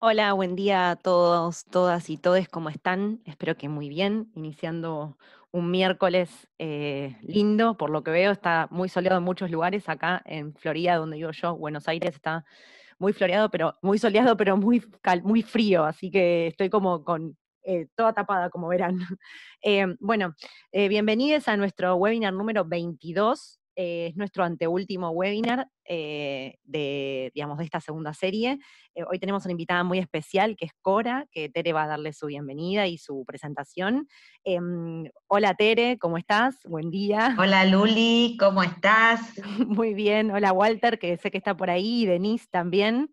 Hola, buen día a todos, todas y todes, ¿cómo están? Espero que muy bien, iniciando un miércoles lindo, por lo que veo, está muy soleado en muchos lugares, acá en Florida, donde vivo yo, Buenos Aires, está muy floreado, pero muy soleado, pero muy frío, así que estoy como con toda tapada, como verán. Bueno, bienvenidos a nuestro webinar número 22, es nuestro anteúltimo webinar digamos, de esta segunda serie. Hoy tenemos una invitada muy especial, que es Cora, que Tere va a darle su bienvenida y su presentación. Hola Tere, ¿cómo estás? Buen día. Hola Luli, ¿cómo estás? Muy bien. Hola Walter, que sé que está por ahí, y Denise también.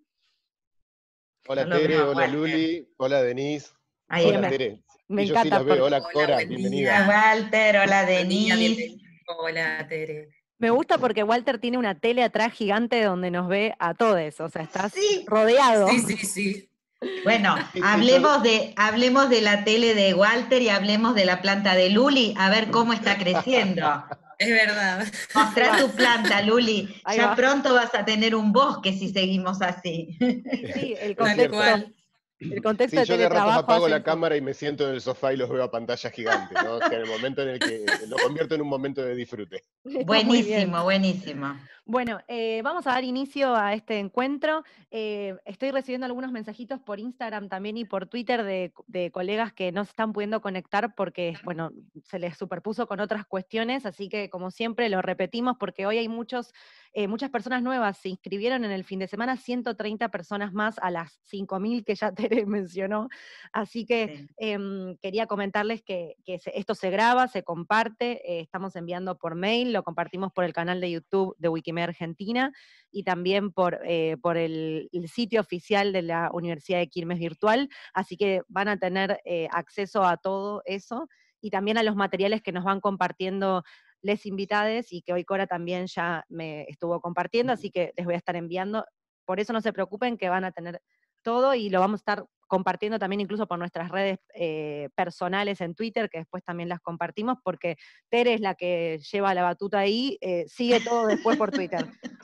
Hola No lo Tere, veo, hola Walter. Luli, hola Denise, Ahí Bien, hola está. Tere. me Sí, yo sí encanta las veo. porque Hola Hola, Cora, buen bienvenida. Hola día. Walter, hola Buen día, Denise. bienvenido. Hola, Tere. me gusta porque Walter tiene una tele atrás gigante donde nos ve a todos, o sea, estás Sí, rodeado. Sí, sí, sí. bueno, Sí, sí, hablemos de la tele de Walter y hablemos de la planta de Luli, a ver cómo está creciendo. Es verdad. Ahí Mostrá va, tu planta, Luli. ahí Ya va. pronto vas a tener un bosque si seguimos así. Sí, es Tal cierto. cual. el contexto Sí, de yo de ratos teletrabajo apago hace la eso. cámara y me siento en el sofá y los veo a pantalla gigante, ¿no? O sea, en el momento en el que lo convierto en un momento de disfrute. Está muy bien. Buenísimo, buenísimo. Bueno, vamos a dar inicio a este encuentro. Estoy recibiendo algunos mensajitos por Instagram también y por Twitter de colegas que no se están pudiendo conectar porque, bueno, se les superpuso con otras cuestiones, así que como siempre lo repetimos porque hoy hay muchas personas nuevas. Se inscribieron en el fin de semana 130 personas más a las 5.000 que ya Tere mencionó, así que Sí. quería comentarles que esto se graba, se comparte, estamos enviando por mail, lo compartimos por el canal de YouTube de Wikimedia Argentina y también por el sitio oficial de la Universidad de Quilmes Virtual, así que van a tener acceso a todo eso y también a los materiales que nos van compartiendo les invitades y que hoy Cora también ya me estuvo compartiendo, así que les voy a estar enviando. Por eso no se preocupen que van a tener todo y lo vamos a estar compartiendo también incluso por nuestras redes personales en Twitter, que después también las compartimos, porque Tere es la que lleva la batuta ahí, sigue todo después por Twitter.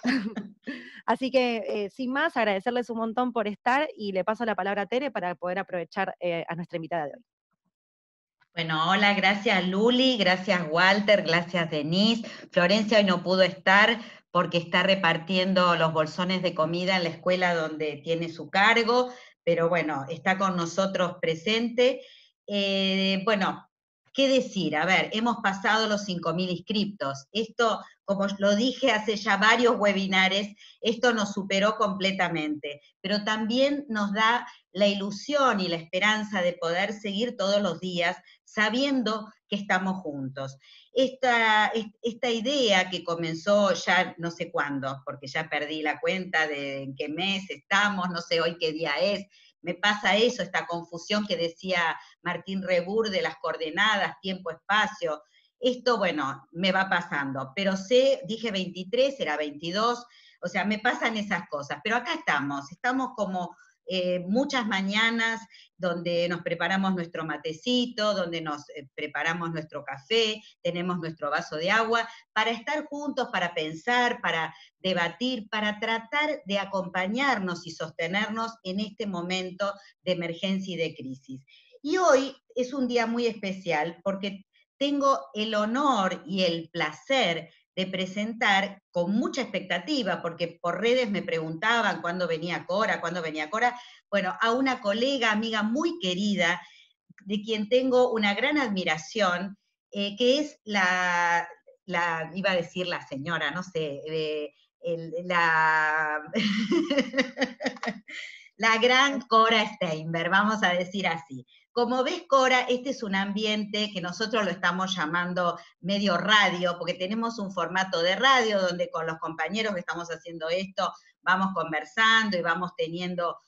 Así que, sin más, agradecerles un montón por estar y le paso la palabra a Tere para poder aprovechar a nuestra invitada de hoy. Bueno, hola, gracias Luli, gracias Walter, gracias Denise. Florencia hoy no pudo estar porque está repartiendo los bolsones de comida en la escuela donde tiene su cargo, pero bueno, está con nosotros presente. Bueno, ¿qué decir? A ver, hemos pasado los 5.000 inscriptos. Esto, como lo dije hace ya varios webinares, esto nos superó completamente, pero también nos da la ilusión y la esperanza de poder seguir todos los días sabiendo que estamos juntos. Esta idea que comenzó ya no sé cuándo, porque ya perdí la cuenta de en qué mes estamos, no sé hoy qué día es, me pasa eso, esta confusión que decía Martín Rebur de las coordenadas, tiempo, espacio. Esto, bueno, me va pasando, pero sé, dije 23, era 22, o sea, me pasan esas cosas, pero acá estamos como muchas mañanas donde nos preparamos nuestro matecito, donde nos preparamos nuestro café, tenemos nuestro vaso de agua, para estar juntos, para pensar, para debatir, para tratar de acompañarnos y sostenernos en este momento de emergencia y de crisis. Y hoy es un día muy especial porque tengo el honor y el placer de presentar con mucha expectativa, porque por redes me preguntaban cuándo venía Cora, bueno, a una colega, amiga muy querida, de quien tengo una gran admiración, que es iba a decir la señora, no sé, la gran Cora Steinberg, vamos a decir así. Como ves, Cora, este es un ambiente que nosotros lo estamos llamando medio radio, porque tenemos un formato de radio donde con los compañeros que estamos haciendo esto vamos conversando y vamos teniendo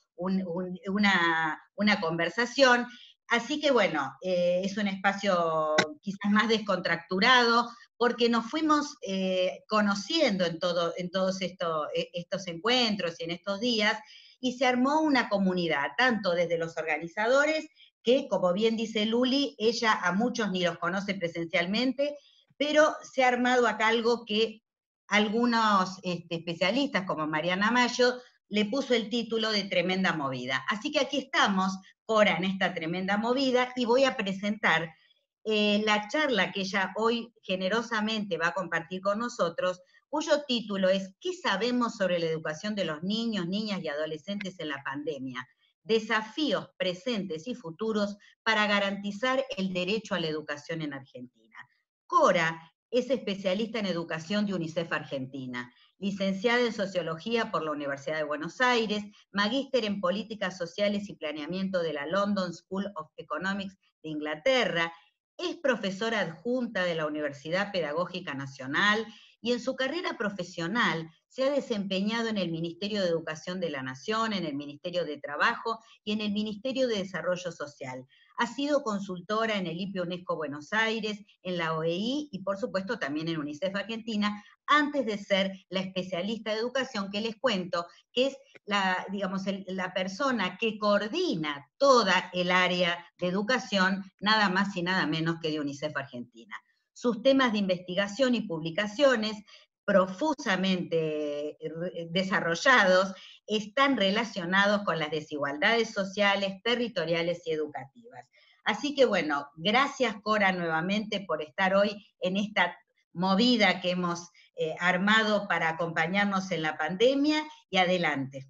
una conversación. Así que bueno, es un espacio quizás más descontracturado, porque nos fuimos conociendo en todos estos encuentros y en estos días, y se armó una comunidad, tanto desde los organizadores, que como bien dice Luli, ella a muchos ni los conoce presencialmente, pero se ha armado acá algo que algunos especialistas, como Mariana Mayo, le puso el título de Tremenda Movida. Así que aquí estamos, Cora, en esta tremenda movida, y voy a presentar la charla que ella hoy generosamente va a compartir con nosotros, cuyo título es ¿Qué sabemos sobre la educación de los niños, niñas y adolescentes en la pandemia? Desafíos presentes y futuros para garantizar el derecho a la educación en Argentina. Cora es especialista en educación de UNICEF Argentina, licenciada en Sociología por la Universidad de Buenos Aires, magíster en Políticas Sociales y Planeamiento de la London School of Economics de Inglaterra, es profesora adjunta de la Universidad Pedagógica Nacional y en su carrera profesional se ha desempeñado en el Ministerio de Educación de la Nación, en el Ministerio de Trabajo y en el Ministerio de Desarrollo Social. Ha sido consultora en el IPE UNESCO Buenos Aires, en la OEI y por supuesto también en UNICEF Argentina, antes de ser la especialista de educación que les cuento, que es la persona que coordina toda el área de educación, nada más y nada menos que de UNICEF Argentina. Sus temas de investigación y publicaciones, profusamente desarrollados, están relacionados con las desigualdades sociales, territoriales y educativas. Así que bueno, gracias Cora nuevamente por estar hoy en esta movida que hemos armado para acompañarnos en la pandemia, y adelante.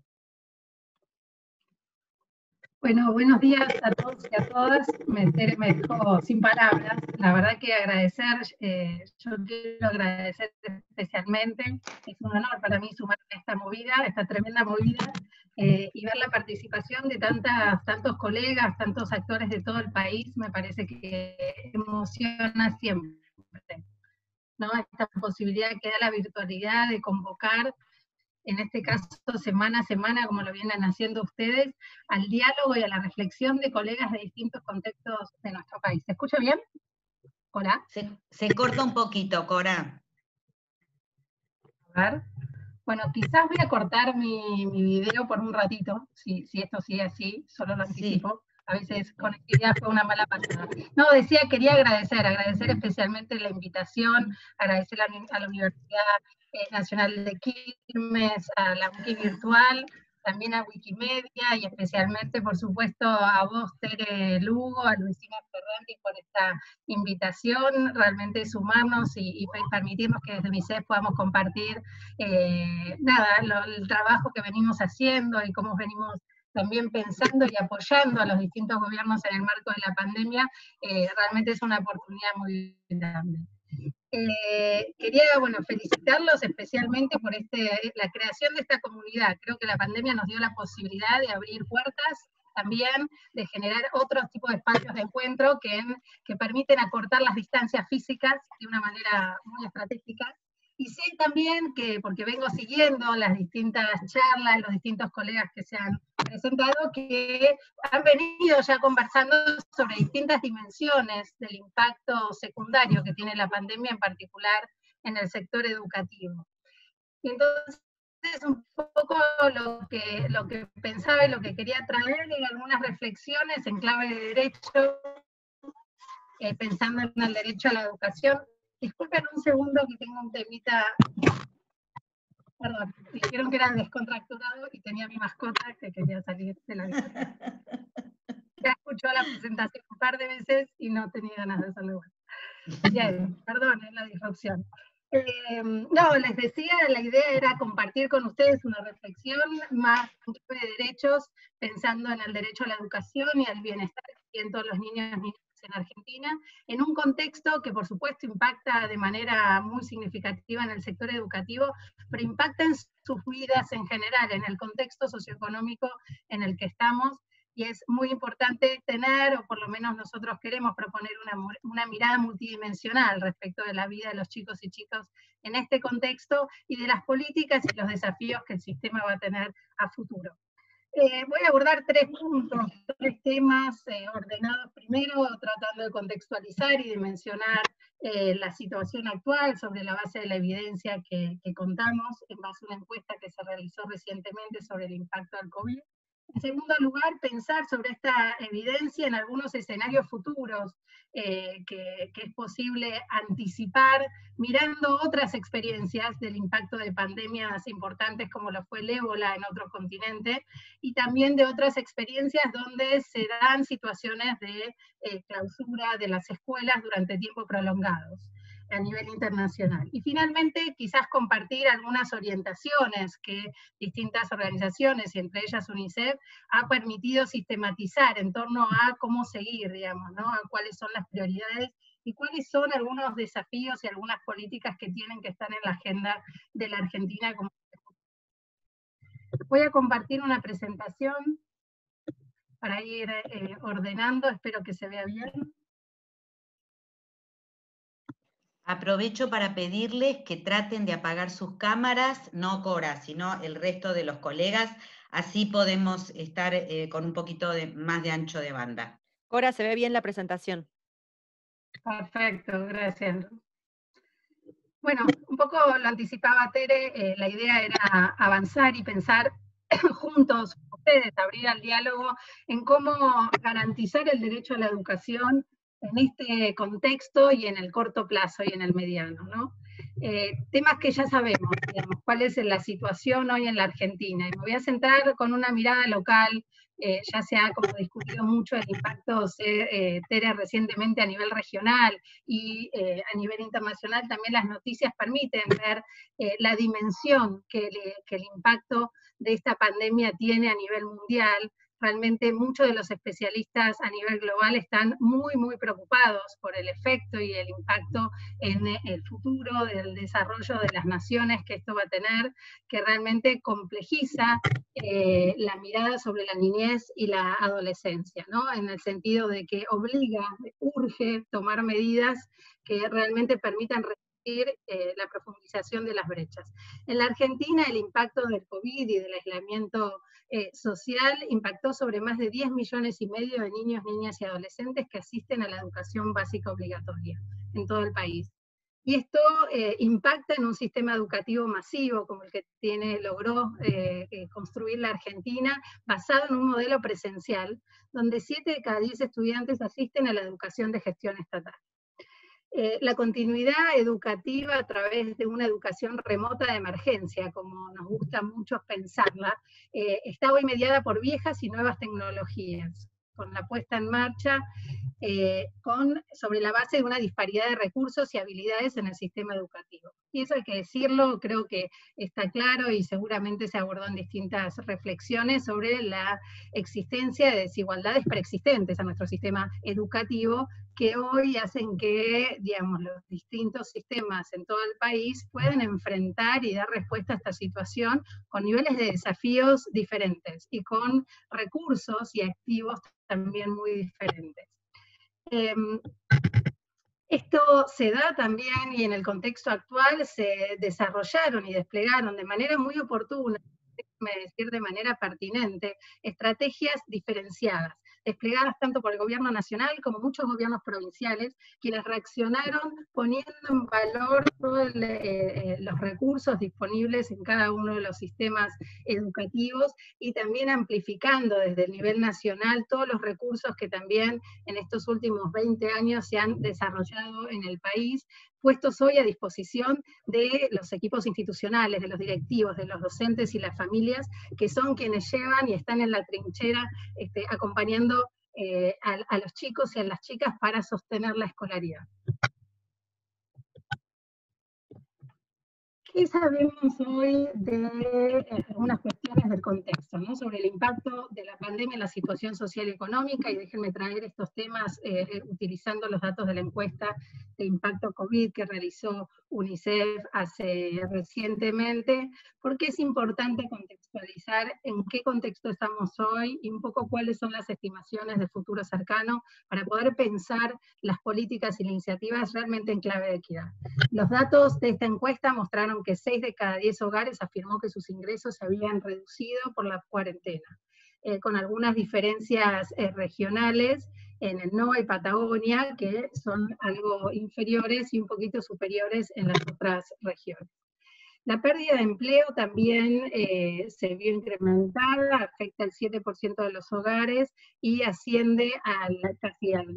Bueno, buenos días a todos y a todas. Me dejo sin palabras. La verdad que agradecer, yo quiero agradecer especialmente, es un honor para mí sumarme a esta movida, esta tremenda movida, y ver la participación de tantos colegas, tantos actores de todo el país, me parece que emociona siempre, ¿no? Esta posibilidad que da la virtualidad de convocar, en este caso semana a semana, como lo vienen haciendo ustedes, al diálogo y a la reflexión de colegas de distintos contextos de nuestro país. ¿Se escucha bien? ¿Hola? Se corta un poquito, Cora. A ver. Bueno, quizás voy a cortar mi video por un ratito, si esto sigue así, solo lo anticipo. Sí. A veces conectividad fue una mala pasada. No, quería agradecer especialmente la invitación, agradecer a la Universidad Nacional de Quilmes, a la Wiki Virtual, también a Wikimedia y especialmente, por supuesto, a vos, Tere Lugo, a Luisina Ferrandi por esta invitación, realmente sumarnos y permitirnos que desde UNICEF podamos compartir el trabajo que venimos haciendo y cómo venimos también pensando y apoyando a los distintos gobiernos en el marco de la pandemia, realmente es una oportunidad muy grande. Quería felicitarlos especialmente por la creación de esta comunidad. Creo que la pandemia nos dio la posibilidad de abrir puertas, también de generar otros tipos de espacios de encuentro que permiten acortar las distancias físicas de una manera muy estratégica. Y sé también que, porque vengo siguiendo las distintas charlas, los distintos colegas que se han presentado, que han venido ya conversando sobre distintas dimensiones del impacto secundario que tiene la pandemia, en particular en el sector educativo. Y entonces, un poco lo que pensaba y lo que quería traer en algunas reflexiones en clave de derecho, pensando en el derecho a la educación. Disculpen un segundo que tengo un temita, perdón, dijeron que era descontracturado y tenía mi mascota que quería salir de la habitación. Ya escuchó la presentación un par de veces y no tenía ganas de hacerlo. Bien, perdón, es la disrupción. No, les decía, la idea era compartir con ustedes una reflexión más de derechos, pensando en el derecho a la educación y al bienestar en todos los niños y niñas en Argentina, en un contexto que por supuesto impacta de manera muy significativa en el sector educativo, pero impacta en sus vidas en general, en el contexto socioeconómico en el que estamos, y es muy importante tener, o por lo menos nosotros queremos proponer una mirada multidimensional respecto de la vida de los chicos y chicas en este contexto, y de las políticas y los desafíos que el sistema va a tener a futuro. Voy a abordar tres puntos, tres temas ordenados primero, tratando de contextualizar y dimensionar la situación actual sobre la base de la evidencia que contamos, en base a una encuesta que se realizó recientemente sobre el impacto del COVID. En segundo lugar, pensar sobre esta evidencia en algunos escenarios futuros que es posible anticipar mirando otras experiencias del impacto de pandemias importantes como lo fue el ébola en otro continente, y también de otras experiencias donde se dan situaciones de clausura de las escuelas durante tiempos prolongados a nivel internacional. Y finalmente, quizás compartir algunas orientaciones que distintas organizaciones, y entre ellas UNICEF, ha permitido sistematizar en torno a cómo seguir, digamos, ¿no? A cuáles son las prioridades y cuáles son algunos desafíos y algunas políticas que tienen que estar en la agenda de la Argentina. Voy a compartir una presentación para ir ordenando, espero que se vea bien. Aprovecho para pedirles que traten de apagar sus cámaras, no Cora, sino el resto de los colegas, así podemos estar con un poquito más de ancho de banda. Cora, se ve bien la presentación. Perfecto, gracias. Bueno, un poco lo anticipaba Tere, la idea era avanzar y pensar juntos, ustedes, abrir al diálogo en cómo garantizar el derecho a la educación en este contexto y en el corto plazo y en el mediano, ¿no? Temas que ya sabemos, digamos, cuál es la situación hoy en la Argentina. Y me voy a centrar con una mirada local, ya se ha como discutido mucho el impacto, Tere, recientemente a nivel regional y a nivel internacional también las noticias permiten ver la dimensión que el impacto de esta pandemia tiene a nivel mundial. Realmente muchos de los especialistas a nivel global están muy, muy preocupados por el efecto y el impacto en el futuro del desarrollo de las naciones que esto va a tener, que realmente complejiza la mirada sobre la niñez y la adolescencia, ¿no? En el sentido de que obliga, urge tomar medidas que realmente permitan la profundización de las brechas. En la Argentina el impacto del COVID y del aislamiento social impactó sobre más de 10 millones y medio de niños, niñas y adolescentes que asisten a la educación básica obligatoria en todo el país. Y esto impacta en un sistema educativo masivo como el que logró construir la Argentina, basado en un modelo presencial, donde 7 de cada 10 estudiantes asisten a la educación de gestión estatal. La continuidad educativa a través de una educación remota de emergencia, como nos gusta mucho pensarla, está hoy mediada por viejas y nuevas tecnologías, con la puesta en marcha sobre la base de una disparidad de recursos y habilidades en el sistema educativo. Y eso hay que decirlo, creo que está claro y seguramente se abordó en distintas reflexiones sobre la existencia de desigualdades preexistentes a nuestro sistema educativo, que hoy hacen que, digamos, los distintos sistemas en todo el país puedan enfrentar y dar respuesta a esta situación con niveles de desafíos diferentes y con recursos y activos también muy diferentes. Esto se da también, y en el contexto actual se desarrollaron y desplegaron de manera muy oportuna, déjame decir de manera pertinente, estrategias diferenciadas, desplegadas tanto por el gobierno nacional como muchos gobiernos provinciales, quienes reaccionaron poniendo en valor todos los recursos disponibles en cada uno de los sistemas educativos y también amplificando desde el nivel nacional todos los recursos que también en estos últimos 20 años se han desarrollado en el país, puestos hoy a disposición de los equipos institucionales, de los directivos, de los docentes y las familias, que son quienes llevan y están en la trinchera acompañando a los chicos y a las chicas para sostener la escolaridad. ¿Qué sabemos hoy de algunas cuestiones del contexto, ¿no? Sobre el impacto de la pandemia en la situación social y económica? Y déjenme traer estos temas utilizando los datos de la encuesta de impacto COVID que realizó UNICEF recientemente, porque es importante contextualizar en qué contexto estamos hoy y un poco cuáles son las estimaciones de futuro cercano para poder pensar las políticas y las iniciativas realmente en clave de equidad. Los datos de esta encuesta mostraron que 6 de cada 10 hogares afirmó que sus ingresos se habían reducido por la cuarentena, con algunas diferencias regionales en el NOA y Patagonia, que son algo inferiores y un poquito superiores en las otras regiones. La pérdida de empleo también se vio incrementada, afecta al 7% de los hogares y asciende casi al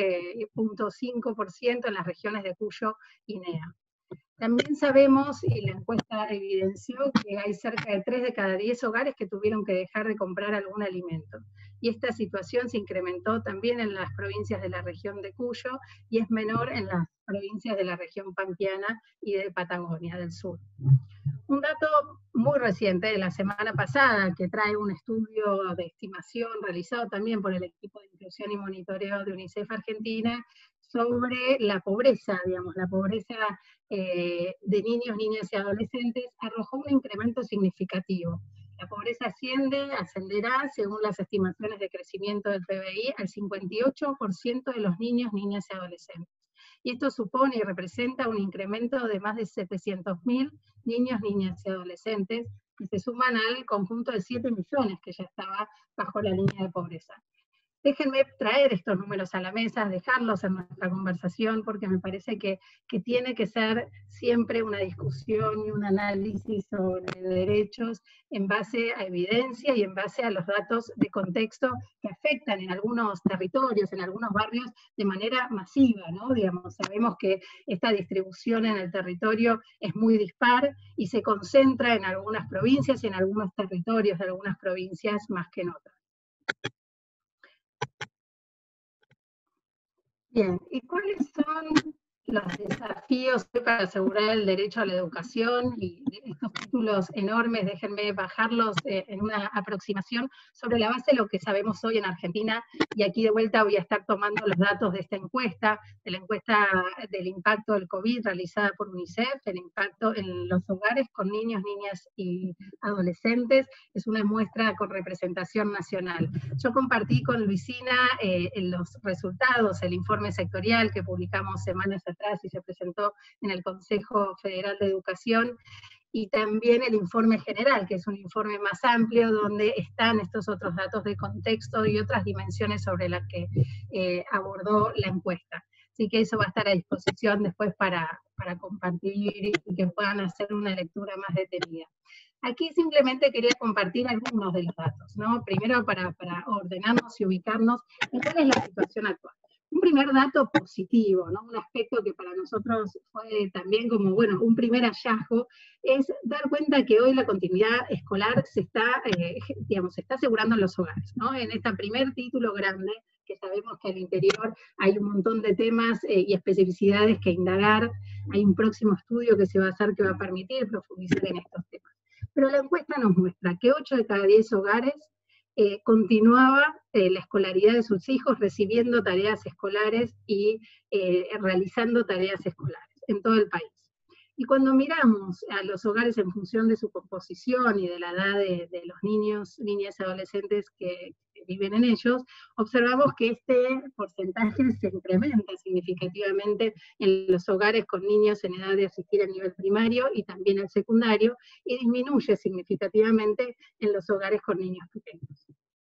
9.5% en las regiones de Cuyo y NEA. También sabemos, y la encuesta evidenció, que hay cerca de 3 de cada 10 hogares que tuvieron que dejar de comprar algún alimento. Y esta situación se incrementó también en las provincias de la región de Cuyo y es menor en las provincias de la región pampeana y de Patagonia del sur. Un dato muy reciente de la semana pasada, que trae un estudio de estimación realizado también por el equipo de inclusión y monitoreo de UNICEF Argentina, sobre la pobreza, digamos, la pobreza de niños, niñas y adolescentes, arrojó un incremento significativo. La pobreza ascenderá, según las estimaciones de crecimiento del PBI, al 58% de los niños, niñas y adolescentes. Y esto supone y representa un incremento de más de 700.000 niños, niñas y adolescentes, que se suman al conjunto de 7 millones que ya estaba bajo la línea de pobreza. Déjenme traer estos números a la mesa, dejarlos en nuestra conversación, porque me parece que tiene que ser siempre una discusión y un análisis sobre derechos en base a evidencia y en base a los datos de contexto que afectan en algunos territorios, en algunos barrios, de manera masiva, ¿no? Digamos, sabemos que esta distribución en el territorio es muy dispar y se concentra en algunas provincias y en algunos territorios de algunas provincias más que en otras. Bien, ¿y cuáles son los desafíos para asegurar el derecho a la educación? Y estos títulos enormes, déjenme bajarlos en una aproximación sobre la base de lo que sabemos hoy en Argentina, y aquí de vuelta voy a estar tomando los datos de esta encuesta, de la encuesta del impacto del COVID realizada por UNICEF, el impacto en los hogares con niños, niñas y adolescentes, es una muestra con representación nacional. Yo compartí con Luisina los resultados, el informe sectorial que publicamos semanas atrás y se presentó en el Consejo Federal de Educación, y también el informe general, que es un informe más amplio, donde están estos otros datos de contexto y otras dimensiones sobre las que abordó la encuesta. Así que eso va a estar a disposición después para compartir y que puedan hacer una lectura más detenida. Aquí simplemente quería compartir algunos de los datos, ¿no? Primero para ordenarnos y ubicarnos en cuál es la situación actual. Un primer dato positivo, ¿no? Un aspecto que para nosotros fue también como, bueno, un primer hallazgo, es dar cuenta que hoy la continuidad escolar se está, se está asegurando en los hogares, ¿no? En este primer título grande, que sabemos que al interior hay un montón de temas y especificidades que indagar, hay un próximo estudio que se va a hacer que va a permitir profundizar en estos temas. Pero la encuesta nos muestra que 8 de cada 10 hogares continuaba la escolaridad de sus hijos recibiendo tareas escolares y realizando tareas escolares en todo el país. Y cuando miramos a los hogares en función de su composición y de la edad de los niños, niñas y adolescentes que viven en ellos, observamos que este porcentaje se incrementa significativamente en los hogares con niños en edad de asistir a nivel primario y también al secundario, y disminuye significativamente en los hogares con niños pequeños.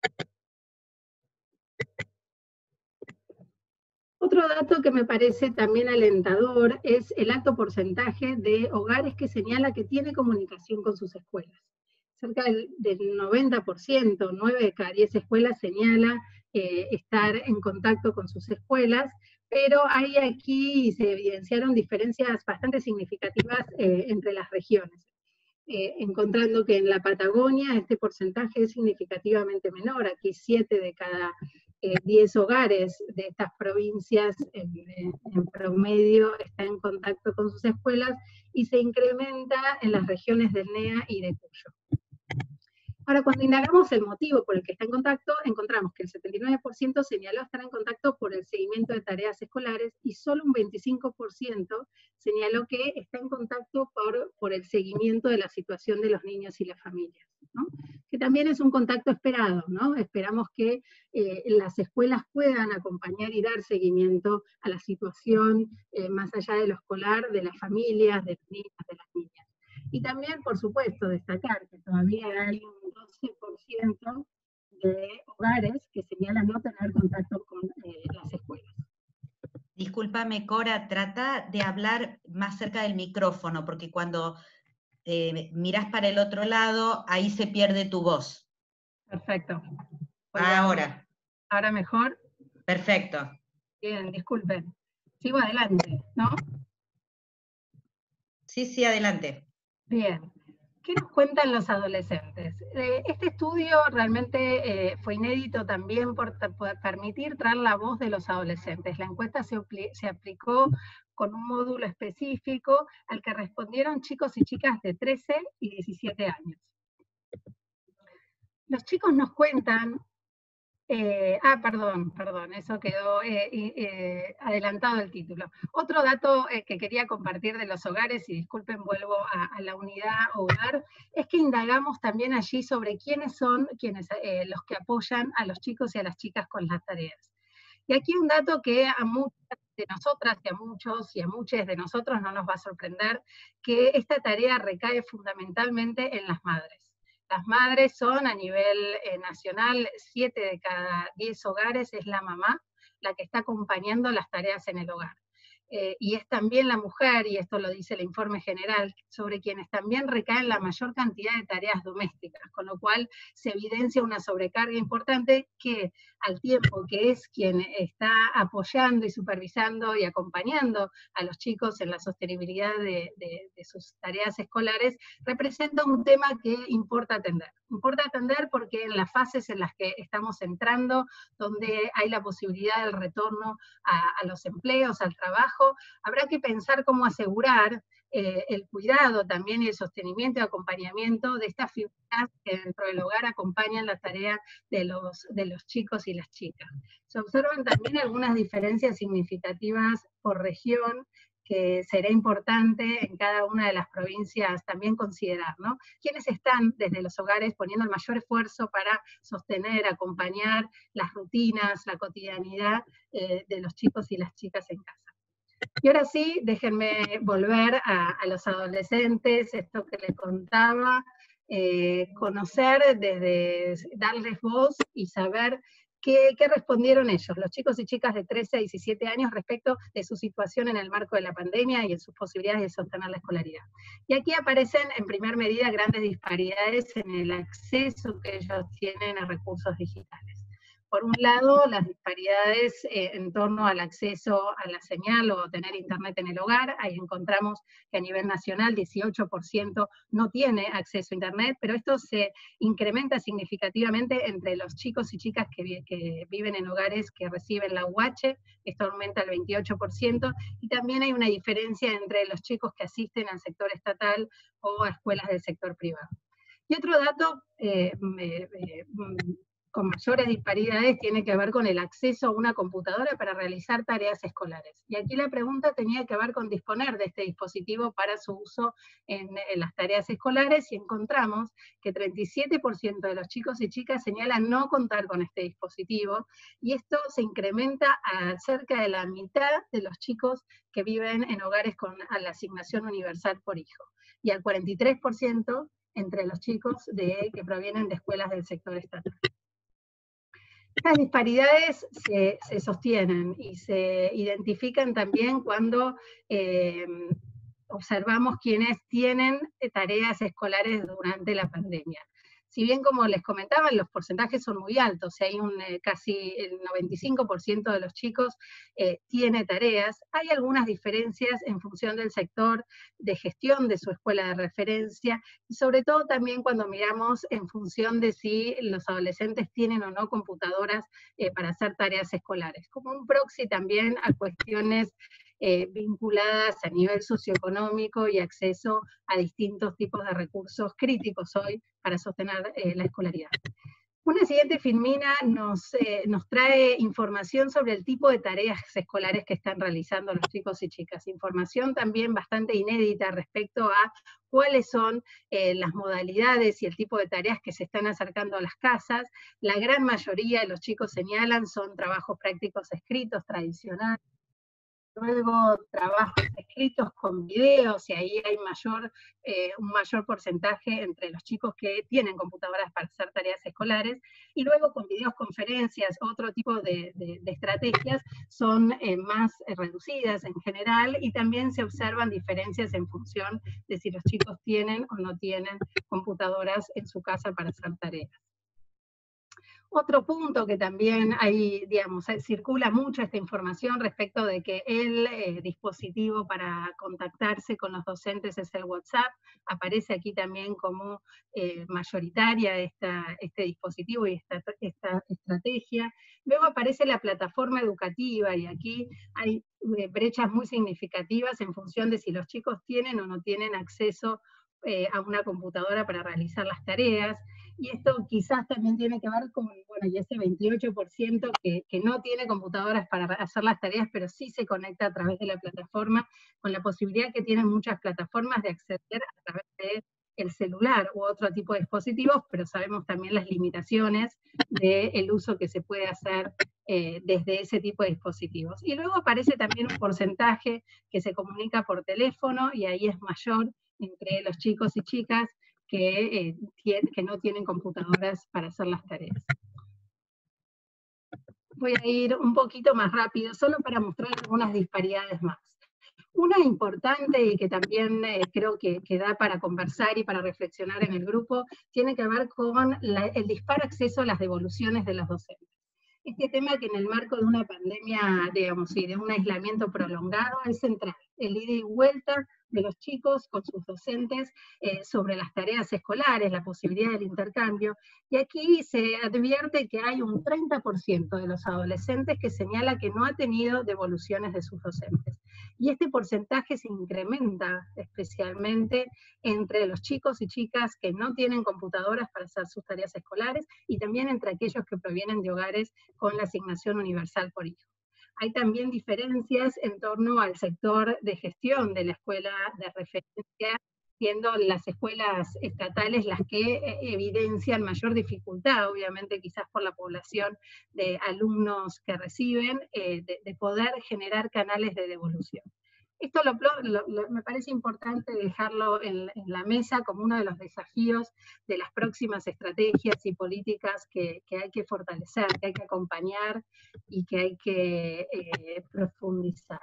Otro dato que me parece también alentador es el alto porcentaje de hogares que señala que tiene comunicación con sus escuelas. Cerca del 90%, 9 de cada 10 escuelas señala estar en contacto con sus escuelas, pero hay aquí se evidenciaron diferencias bastante significativas entre las regiones. Encontrando que en la Patagonia este porcentaje es significativamente menor, aquí 7 de cada 10 hogares de estas provincias en promedio está en contacto con sus escuelas, y se incrementa en las regiones del NEA y de Cuyo. Ahora, cuando indagamos el motivo por el que está en contacto, encontramos que el 79% señaló estar en contacto por el seguimiento de tareas escolares y solo un 25% señaló que está en contacto por el seguimiento de la situación de los niños y las familias, ¿no? Que también es un contacto esperado, ¿no? Esperamos que las escuelas puedan acompañar y dar seguimiento a la situación más allá de lo escolar, de las familias, de los niños, de las niñas. Y también, por supuesto, destacar que todavía hay un 12% de hogares que señalan no tener contacto con las escuelas. Discúlpame, Cora, trata de hablar más cerca del micrófono, porque cuando mirás para el otro lado, ahí se pierde tu voz. Perfecto. Ahora. Ahora mejor. Perfecto. Bien, disculpen. Sigo adelante, ¿no? Sí, sí, adelante. Bien. ¿Qué nos cuentan los adolescentes? Este estudio realmente fue inédito también por permitir traer la voz de los adolescentes. La encuesta se aplicó con un módulo específico al que respondieron chicos y chicas de 13 y 17 años. Los chicos nos cuentan... perdón, eso quedó adelantado el título. Otro dato que quería compartir de los hogares, y disculpen, vuelvo a la unidad hogar, es que indagamos también allí sobre quiénes son los que apoyan a los chicos y a las chicas con las tareas. Y aquí un dato que a muchas de nosotras y a muchos y a muchas de nosotros no nos va a sorprender, que esta tarea recae fundamentalmente en las madres. Las madres son a nivel nacional, 7 de cada 10 hogares es la mamá la que está acompañando las tareas en el hogar. Y es también la mujer, y esto lo dice el informe general, sobre quienes también recaen la mayor cantidad de tareas domésticas, con lo cual se evidencia una sobrecarga importante que al tiempo que es quien está apoyando y supervisando y acompañando a los chicos en la sostenibilidad de sus tareas escolares, representa un tema que importa atender. Importa atender porque en las fases en las que estamos entrando, donde hay la posibilidad del retorno a los empleos, al trabajo, habrá que pensar cómo asegurar el cuidado también y el sostenimiento y acompañamiento de estas figuras que dentro del hogar acompañan la tarea de los chicos y las chicas. Se observan también algunas diferencias significativas por región que será importante en cada una de las provincias también considerar, ¿no? ¿Quiénes están desde los hogares poniendo el mayor esfuerzo para sostener, acompañar las rutinas, la cotidianidad de los chicos y las chicas en casa? Y ahora sí, déjenme volver a los adolescentes, esto que les contaba, conocer, darles voz y saber qué respondieron ellos, los chicos y chicas de 13 a 17 años, respecto de su situación en el marco de la pandemia y en sus posibilidades de sostener la escolaridad. Y aquí aparecen, en primer medida, grandes disparidades en el acceso que ellos tienen a recursos digitales. Por un lado, las disparidades en torno al acceso a la señal o tener internet en el hogar. Ahí encontramos que a nivel nacional 18% no tiene acceso a internet, pero esto se incrementa significativamente entre los chicos y chicas que viven en hogares que reciben la UH, esto aumenta al 28%, y también hay una diferencia entre los chicos que asisten al sector estatal o a escuelas del sector privado. Y otro dato con mayores disparidades tiene que ver con el acceso a una computadora para realizar tareas escolares. Y aquí la pregunta tenía que ver con disponer de este dispositivo para su uso en las tareas escolares, y encontramos que 37% de los chicos y chicas señalan no contar con este dispositivo, y esto se incrementa a cerca de la mitad de los chicos que viven en hogares con la asignación universal por hijo, y al 43% entre los chicos que provienen de escuelas del sector estatal. Estas disparidades se sostienen y se identifican también cuando observamos quienes tienen tareas escolares durante la pandemia. Si bien, como les comentaba, los porcentajes son muy altos, hay casi el 95% de los chicos tiene tareas, hay algunas diferencias en función del sector de gestión de su escuela de referencia, y sobre todo también cuando miramos en función de si los adolescentes tienen o no computadoras para hacer tareas escolares, como un proxy también a cuestiones vinculadas a nivel socioeconómico y acceso a distintos tipos de recursos críticos hoy para sostener la escolaridad. Una siguiente filmina nos trae información sobre el tipo de tareas escolares que están realizando los chicos y chicas. Información también bastante inédita respecto a cuáles son las modalidades y el tipo de tareas que se están acercando a las casas. La gran mayoría de los chicos señalan son trabajos prácticos escritos, tradicionales, luego trabajos escritos con videos, y ahí hay un mayor porcentaje entre los chicos que tienen computadoras para hacer tareas escolares, y luego con videoconferencias, otro tipo de estrategias, son más reducidas en general, y también se observan diferencias en función de si los chicos tienen o no tienen computadoras en su casa para hacer tareas. Otro punto que también hay, digamos, circula mucho esta información respecto de que el dispositivo para contactarse con los docentes es el WhatsApp. Aparece aquí también como mayoritaria este dispositivo y esta estrategia. Luego aparece la plataforma educativa, y aquí hay brechas muy significativas en función de si los chicos tienen o no tienen acceso a una computadora para realizar las tareas. Y esto quizás también tiene que ver con, bueno, y ese 28% que no tiene computadoras para hacer las tareas, pero sí se conecta a través de la plataforma, con la posibilidad que tienen muchas plataformas de acceder a través del celular u otro tipo de dispositivos, pero sabemos también las limitaciones del uso que se puede hacer desde ese tipo de dispositivos. Y luego aparece también un porcentaje que se comunica por teléfono, y ahí es mayor entre los chicos y chicas que no tienen computadoras para hacer las tareas. Voy a ir un poquito más rápido, solo para mostrar algunas disparidades más. Una importante y que también creo que da para conversar y para reflexionar en el grupo, tiene que ver con el dispar acceso a las devoluciones de los docentes. Este tema que en el marco de una pandemia, digamos, y de un aislamiento prolongado, es central. El ida y vuelta de los chicos con sus docentes sobre las tareas escolares, la posibilidad del intercambio. Y aquí se advierte que hay un 30% de los adolescentes que señala que no ha tenido devoluciones de sus docentes. Y este porcentaje se incrementa especialmente entre los chicos y chicas que no tienen computadoras para hacer sus tareas escolares, y también entre aquellos que provienen de hogares con la asignación universal por hijo. Hay también diferencias en torno al sector de gestión de la escuela de referencia, siendo las escuelas estatales las que evidencian mayor dificultad, obviamente quizás por la población de alumnos que reciben, de poder generar canales de devolución. Esto me parece importante dejarlo en la mesa como uno de los desafíos de las próximas estrategias y políticas que hay que fortalecer, que hay que acompañar y que hay que profundizar.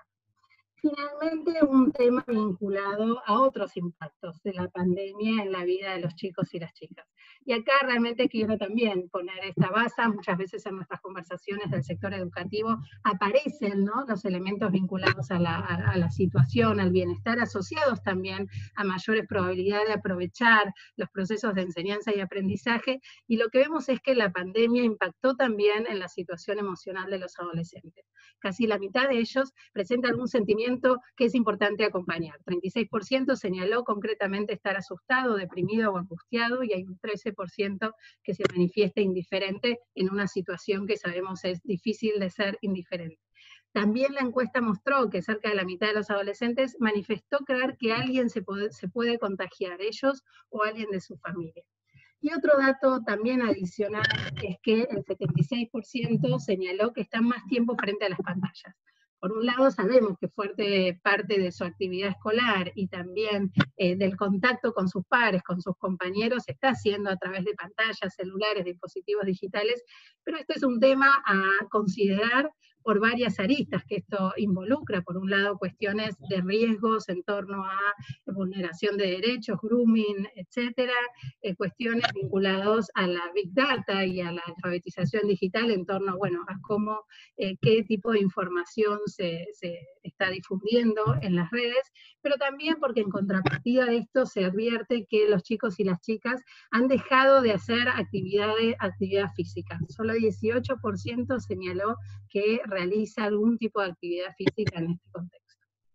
Finalmente, un tema vinculado a otros impactos de la pandemia en la vida de los chicos y las chicas. Y acá realmente quiero también poner esta baza. Muchas veces en nuestras conversaciones del sector educativo aparecen, ¿no?, los elementos vinculados a la situación, al bienestar, asociados también a mayores probabilidades de aprovechar los procesos de enseñanza y aprendizaje, y lo que vemos es que la pandemia impactó también en la situación emocional de los adolescentes. Casi la mitad de ellos presentan algún sentimiento que es importante acompañar. 36% señaló concretamente estar asustado, deprimido o angustiado, y hay un 13% que se manifiesta indiferente en una situación que sabemos es difícil de ser indiferente. También la encuesta mostró que cerca de la mitad de los adolescentes manifestó creer que alguien se puede contagiar, ellos o alguien de su familia. Y otro dato también adicional es que el 76% señaló que están más tiempo frente a las pantallas. Por un lado, sabemos que fuerte parte de su actividad escolar y también del contacto con sus pares, con sus compañeros, se está haciendo a través de pantallas, celulares, dispositivos digitales, pero este es un tema a considerar por varias aristas que esto involucra. Por un lado, cuestiones de riesgos en torno a vulneración de derechos, grooming, etcétera, cuestiones vinculadas a la Big Data y a la alfabetización digital en torno, bueno, a cómo, qué tipo de información se está difundiendo en las redes, pero también porque en contrapartida de esto se advierte que los chicos y las chicas han dejado de hacer actividad física. Solo 18% señaló que realiza algún tipo de actividad física en este contexto.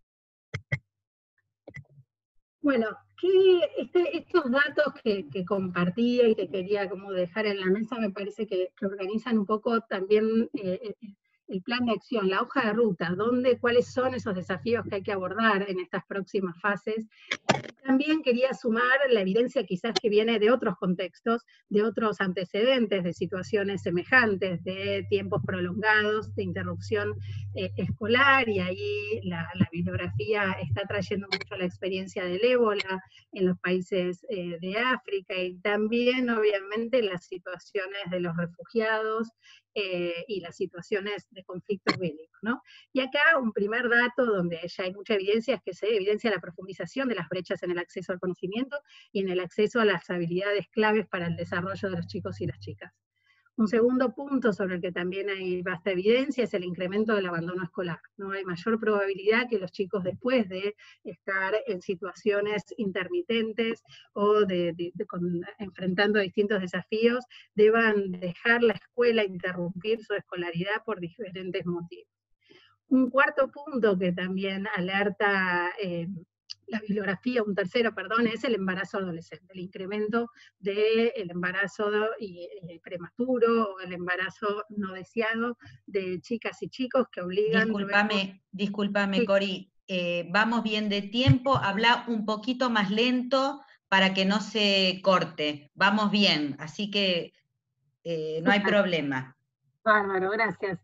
Bueno, estos datos que compartía y que quería como dejar en la mesa me parece que organizan un poco también el plan de acción, la hoja de ruta, cuáles son esos desafíos que hay que abordar en estas próximas fases. También quería sumar la evidencia quizás que viene de otros contextos, de otros antecedentes, de situaciones semejantes, de tiempos prolongados, de interrupción escolar, y ahí la bibliografía está trayendo mucho la experiencia del ébola en los países de África, y también obviamente las situaciones de los refugiados, y las situaciones de conflictos bélicos, ¿no? Y acá un primer dato donde ya hay mucha evidencia es que se evidencia la profundización de las brechas en el acceso al conocimiento y en el acceso a las habilidades claves para el desarrollo de los chicos y las chicas. Un segundo punto sobre el que también hay vasta evidencia es el incremento del abandono escolar, ¿no? Hay mayor probabilidad que los chicos, después de estar en situaciones intermitentes o enfrentando distintos desafíos, deban dejar la escuela, interrumpir su escolaridad por diferentes motivos. Un cuarto punto que también alerta la bibliografía, un tercero, perdón, es el embarazo adolescente, el incremento del embarazo prematuro o el embarazo no deseado de chicas y chicos que obligan... Discúlpame, sí. Cori, vamos bien de tiempo, habla un poquito más lento para que no se corte, vamos bien, así que no hay problema. Bárbaro, gracias.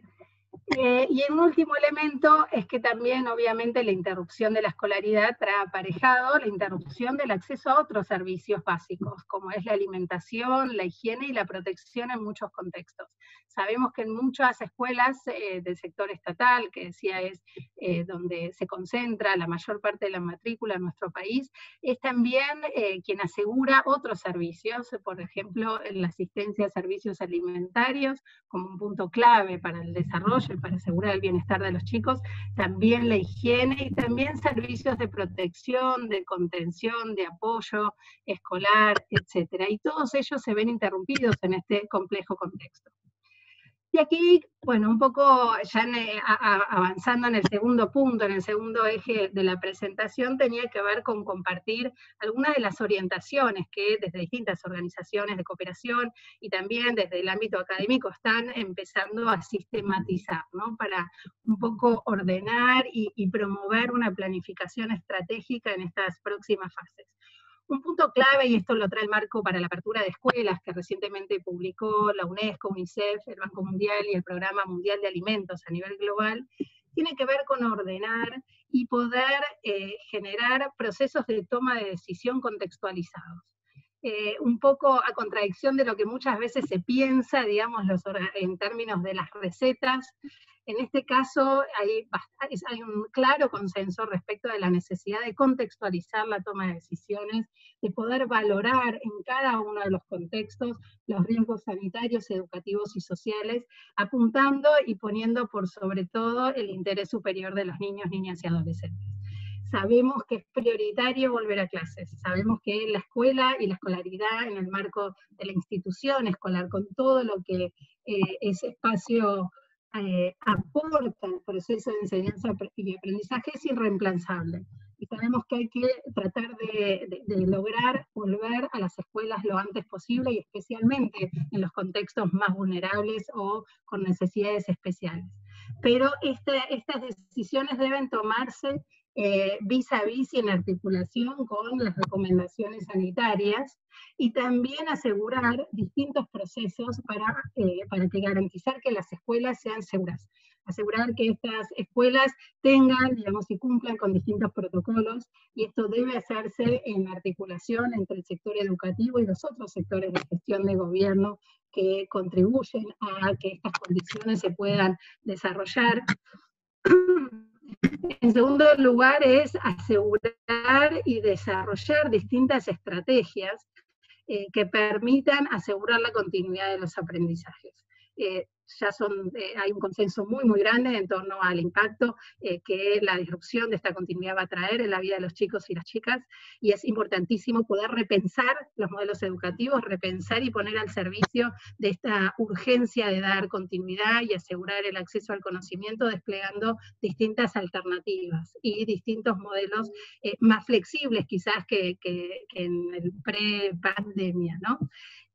Y un último elemento es que también, obviamente, la interrupción de la escolaridad trae aparejado la interrupción del acceso a otros servicios básicos, como es la alimentación, la higiene y la protección en muchos contextos. Sabemos que en muchas escuelas del sector estatal, que decía es donde se concentra la mayor parte de la matrícula en nuestro país, es también quien asegura otros servicios, por ejemplo, la asistencia a servicios alimentarios, como un punto clave para el desarrollo y para asegurar el bienestar de los chicos, también la higiene y también servicios de protección, de contención, de apoyo escolar, etc. Y todos ellos se ven interrumpidos en este complejo contexto. Y aquí, bueno, un poco ya avanzando en el segundo punto, en el segundo eje de la presentación, tenía que ver con compartir algunas de las orientaciones que desde distintas organizaciones de cooperación y también desde el ámbito académico están empezando a sistematizar, ¿no? Para un poco ordenar y promover una planificación estratégica en estas próximas fases. Un punto clave, y esto lo trae el marco para la apertura de escuelas que recientemente publicó la UNESCO, UNICEF, el Banco Mundial y el Programa Mundial de Alimentos a nivel global, tiene que ver con ordenar y poder generar procesos de toma de decisión contextualizados. Un poco a contradicción de lo que muchas veces se piensa, digamos, en términos de las recetas. En este caso hay un claro consenso respecto de la necesidad de contextualizar la toma de decisiones, de poder valorar en cada uno de los contextos los riesgos sanitarios, educativos y sociales, apuntando y poniendo por sobre todo el interés superior de los niños, niñas y adolescentes. Sabemos que es prioritario volver a clases, sabemos que la escuela y la escolaridad en el marco de la institución escolar, con todo lo que ese espacio aporta al proceso de enseñanza y aprendizaje, es irreemplazable. Y sabemos que hay que tratar de lograr volver a las escuelas lo antes posible, y especialmente en los contextos más vulnerables o con necesidades especiales. Pero estas decisiones deben tomarse vis a vis y en articulación con las recomendaciones sanitarias, y también asegurar distintos procesos para garantizar que las escuelas sean seguras, asegurar que estas escuelas tengan, digamos, y cumplan con distintos protocolos, y esto debe hacerse en articulación entre el sector educativo y los otros sectores de gestión de gobierno que contribuyen a que estas condiciones se puedan desarrollar. En segundo lugar es asegurar y desarrollar distintas estrategias que permitan asegurar la continuidad de los aprendizajes. Hay un consenso muy, muy grande en torno al impacto que la disrupción de esta continuidad va a traer en la vida de los chicos y las chicas, y es importantísimo poder repensar los modelos educativos, repensar y poner al servicio de esta urgencia de dar continuidad y asegurar el acceso al conocimiento, desplegando distintas alternativas y distintos modelos más flexibles quizás que en el pre-pandemia, ¿no?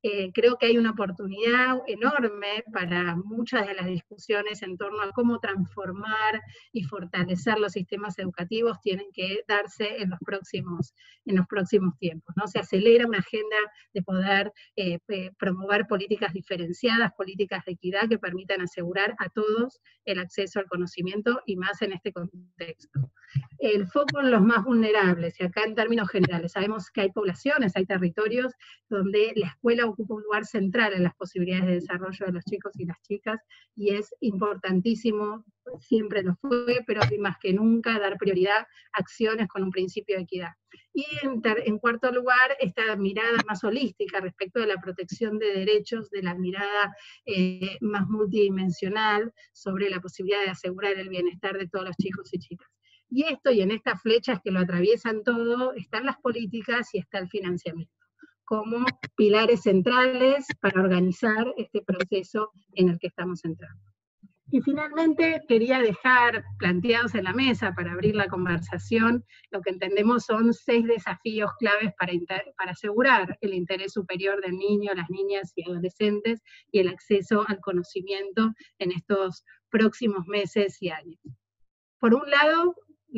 creo que hay una oportunidad enorme para muchas de las discusiones en torno a cómo transformar y fortalecer los sistemas educativos tienen que darse en los próximos tiempos, ¿no? Se acelera una agenda de poder promover políticas diferenciadas, políticas de equidad que permitan asegurar a todos el acceso al conocimiento y más en este contexto. El foco en los más vulnerables, y acá en términos generales, sabemos que hay poblaciones, hay territorios donde la escuela ocupa un lugar central en las posibilidades de desarrollo de los chicos y las chicas, y es importantísimo, siempre lo fue, pero hoy más que nunca, dar prioridad a acciones con un principio de equidad. Y en cuarto lugar, esta mirada más holística respecto de la protección de derechos, de la mirada más multidimensional sobre la posibilidad de asegurar el bienestar de todos los chicos y chicas. Y esto, y en estas flechas que lo atraviesan todo, están las políticas y está el financiamiento, como pilares centrales para organizar este proceso en el que estamos entrando. Y finalmente quería dejar planteados en la mesa para abrir la conversación lo que entendemos son 6 desafíos claves para asegurar el interés superior del niño, las niñas y adolescentes y el acceso al conocimiento en estos próximos meses y años. Por un lado,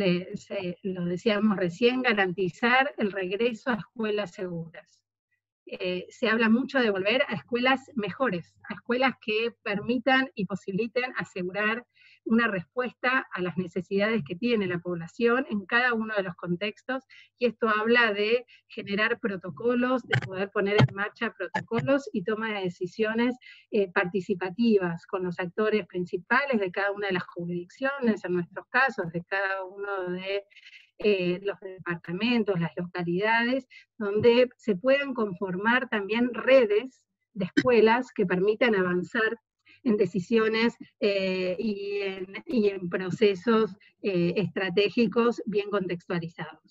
lo decíamos recién, garantizar el regreso a escuelas seguras. Se habla mucho de volver a escuelas mejores, a escuelas que permitan y posibiliten asegurar una respuesta a las necesidades que tiene la población en cada uno de los contextos, y esto habla de generar protocolos, de poder poner en marcha protocolos y toma de decisiones participativas con los actores principales de cada una de las jurisdicciones, en nuestros casos, de cada uno de los departamentos, las localidades, donde se puedan conformar también redes de escuelas que permitan avanzar en decisiones y en procesos estratégicos bien contextualizados.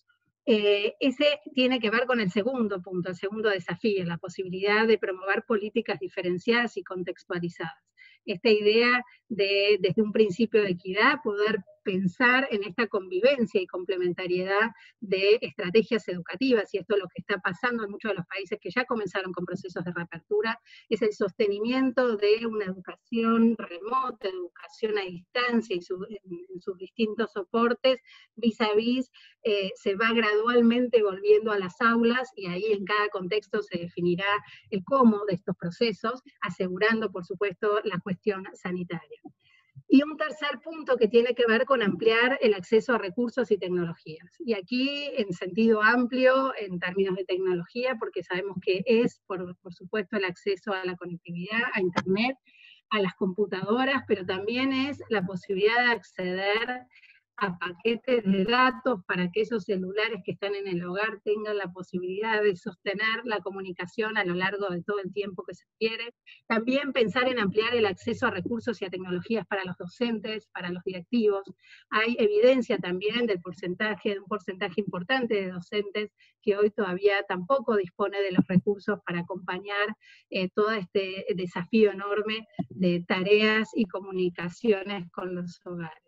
Ese tiene que ver con el segundo punto, el segundo desafío, la posibilidad de promover políticas diferenciadas y contextualizadas. Esta idea de, desde un principio de equidad, poder pensar en esta convivencia y complementariedad de estrategias educativas, y esto es lo que está pasando en muchos de los países que ya comenzaron con procesos de reapertura, es el sostenimiento de una educación remota, educación a distancia y en sus distintos soportes, vis a vis, se va gradualmente volviendo a las aulas, y ahí en cada contexto se definirá el cómo de estos procesos, asegurando por supuesto la cuestión sanitaria. Y un tercer punto que tiene que ver con ampliar el acceso a recursos y tecnologías. Y aquí en sentido amplio, en términos de tecnología, porque sabemos que es, por supuesto, el acceso a la conectividad, a Internet, a las computadoras, pero también es la posibilidad de acceder a paquetes de datos para que esos celulares que están en el hogar tengan la posibilidad de sostener la comunicación a lo largo de todo el tiempo que se quiere. También pensar en ampliar el acceso a recursos y a tecnologías para los docentes, para los directivos. Hay evidencia también de un porcentaje importante de docentes que hoy todavía tampoco dispone de los recursos para acompañar todo este desafío enorme de tareas y comunicaciones con los hogares.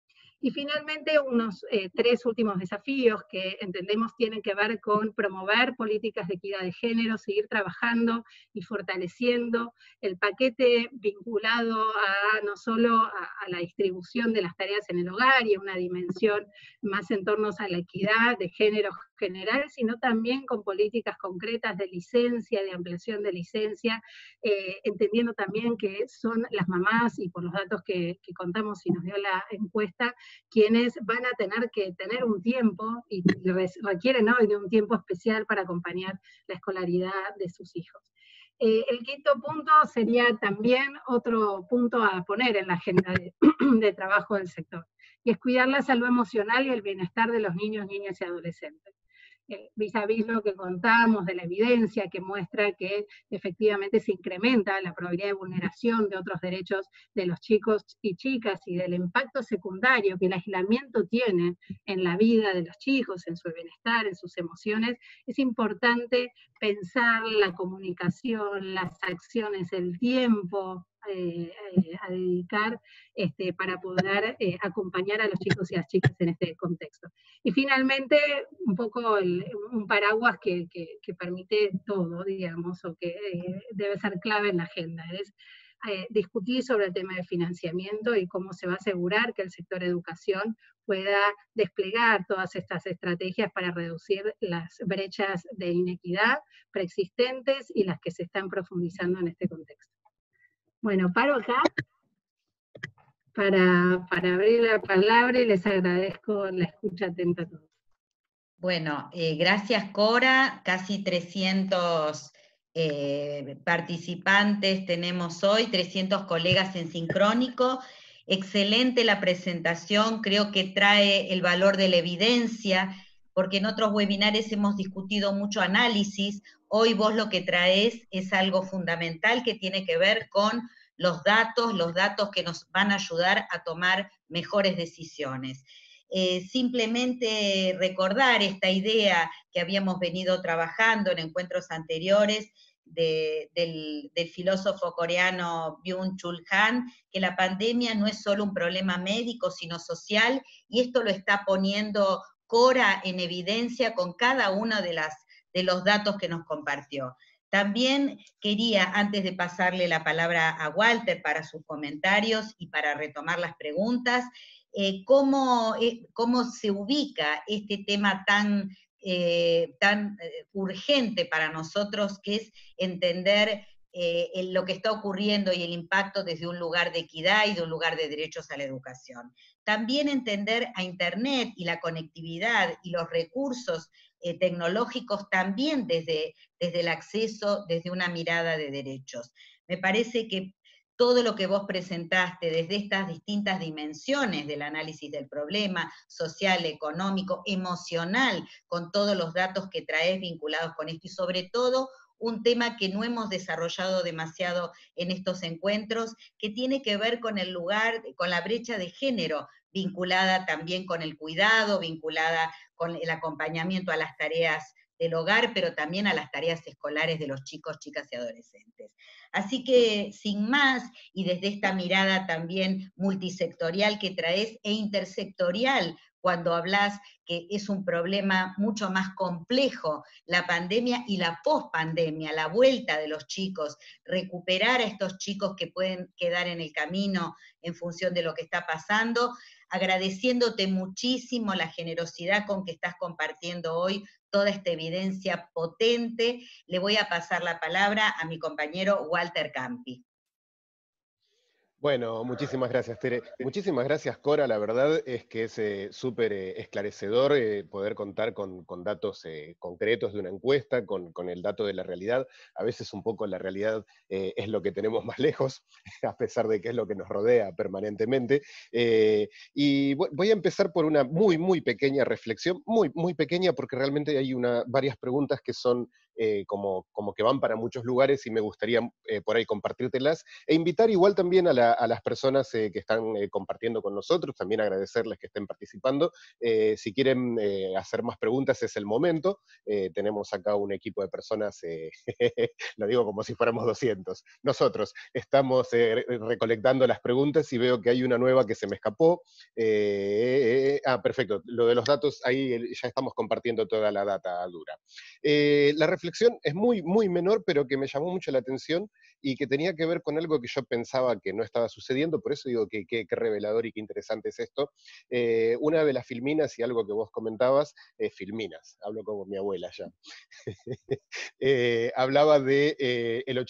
Y finalmente, unos 3 últimos desafíos que entendemos tienen que ver con promover políticas de equidad de género, seguir trabajando y fortaleciendo el paquete vinculado a no solo a la distribución de las tareas en el hogar y a una dimensión más en torno a la equidad de género general, sino también con políticas concretas de licencia, de ampliación de licencia, entendiendo también que son las mamás, y por los datos que contamos y nos dio la encuesta, quienes van a tener que tener un tiempo, y requieren hoy de un tiempo especial para acompañar la escolaridad de sus hijos. El quinto punto sería también otro punto a poner en la agenda de trabajo del sector, y es cuidar la salud emocional y el bienestar de los niños, niñas y adolescentes. Vis a vis lo que contamos de la evidencia que muestra que efectivamente se incrementa la probabilidad de vulneración de otros derechos de los chicos y chicas, y del impacto secundario que el aislamiento tiene en la vida de los chicos, en su bienestar, en sus emociones, es importante pensar la comunicación, las acciones, el tiempo a dedicar para poder acompañar a los chicos y las chicas en este contexto. Y finalmente, un poco un paraguas que permite todo, digamos, o que debe ser clave en la agenda, es discutir sobre el tema de financiamiento y cómo se va a asegurar que el sector educación pueda desplegar todas estas estrategias para reducir las brechas de inequidad preexistentes y las que se están profundizando en este contexto. Bueno, paro acá para abrir la palabra y les agradezco la escucha atenta a todos. Bueno, gracias Cora, casi 300 participantes tenemos hoy, 300 colegas en sincrónico. Excelente la presentación, creo que trae el valor de la evidencia, porque en otros webinares hemos discutido mucho análisis, hoy vos lo que traes es algo fundamental que tiene que ver con los datos que nos van a ayudar a tomar mejores decisiones. Simplemente recordar esta idea que habíamos venido trabajando en encuentros anteriores del filósofo coreano Byung-Chul Han, que la pandemia no es solo un problema médico, sino social, y esto lo está poniendo Cora en evidencia con cada uno de los datos que nos compartió. También quería, antes de pasarle la palabra a Walter para sus comentarios y para retomar las preguntas, cómo se ubica este tema tan urgente para nosotros, que es entender lo que está ocurriendo y el impacto desde un lugar de equidad y de un lugar de derechos a la educación. También entender a Internet y la conectividad y los recursos tecnológicos también desde el acceso, desde una mirada de derechos. Me parece que todo lo que vos presentaste desde estas distintas dimensiones del análisis del problema, social, económico, emocional, con todos los datos que traes vinculados con esto, y sobre todo un tema que no hemos desarrollado demasiado en estos encuentros, que tiene que ver con el lugar, con la brecha de género, vinculada también con el cuidado, vinculada con el acompañamiento a las tareas del hogar, pero también a las tareas escolares de los chicos, chicas y adolescentes. Así que, sin más, y desde esta mirada también multisectorial que traes, e intersectorial, cuando hablas que es un problema mucho más complejo, la pandemia y la pospandemia, la vuelta de los chicos, recuperar a estos chicos que pueden quedar en el camino en función de lo que está pasando, agradeciéndote muchísimo la generosidad con que estás compartiendo hoy toda esta evidencia potente. Le voy a pasar la palabra a mi compañero Walter Campi. Bueno, muchísimas gracias, Tere. Muchísimas gracias, Cora. La verdad es que es súper esclarecedor poder contar con datos concretos de una encuesta, con el dato de la realidad. A veces un poco la realidad es lo que tenemos más lejos, a pesar de que es lo que nos rodea permanentemente. Y voy a empezar por una muy, muy pequeña reflexión, muy, muy pequeña, porque realmente hay varias preguntas que son como que van para muchos lugares y me gustaría por ahí compartírtelas e invitar igual también a las personas que están compartiendo con nosotros, también agradecerles que estén participando. Si quieren hacer más preguntas es el momento. Tenemos acá un equipo de personas, lo digo como si fuéramos 200. Nosotros estamos recolectando las preguntas y veo que hay una nueva que se me escapó. Perfecto, lo de los datos, ahí ya estamos compartiendo toda la data dura. La reflexión es muy, muy menor, pero que me llamó mucho la atención y que tenía que ver con algo que yo pensaba que no estaba sucediendo, por eso digo que qué revelador y qué interesante es esto. Una de las filminas, y algo que vos comentabas, filminas, hablo como mi abuela ya, hablaba de el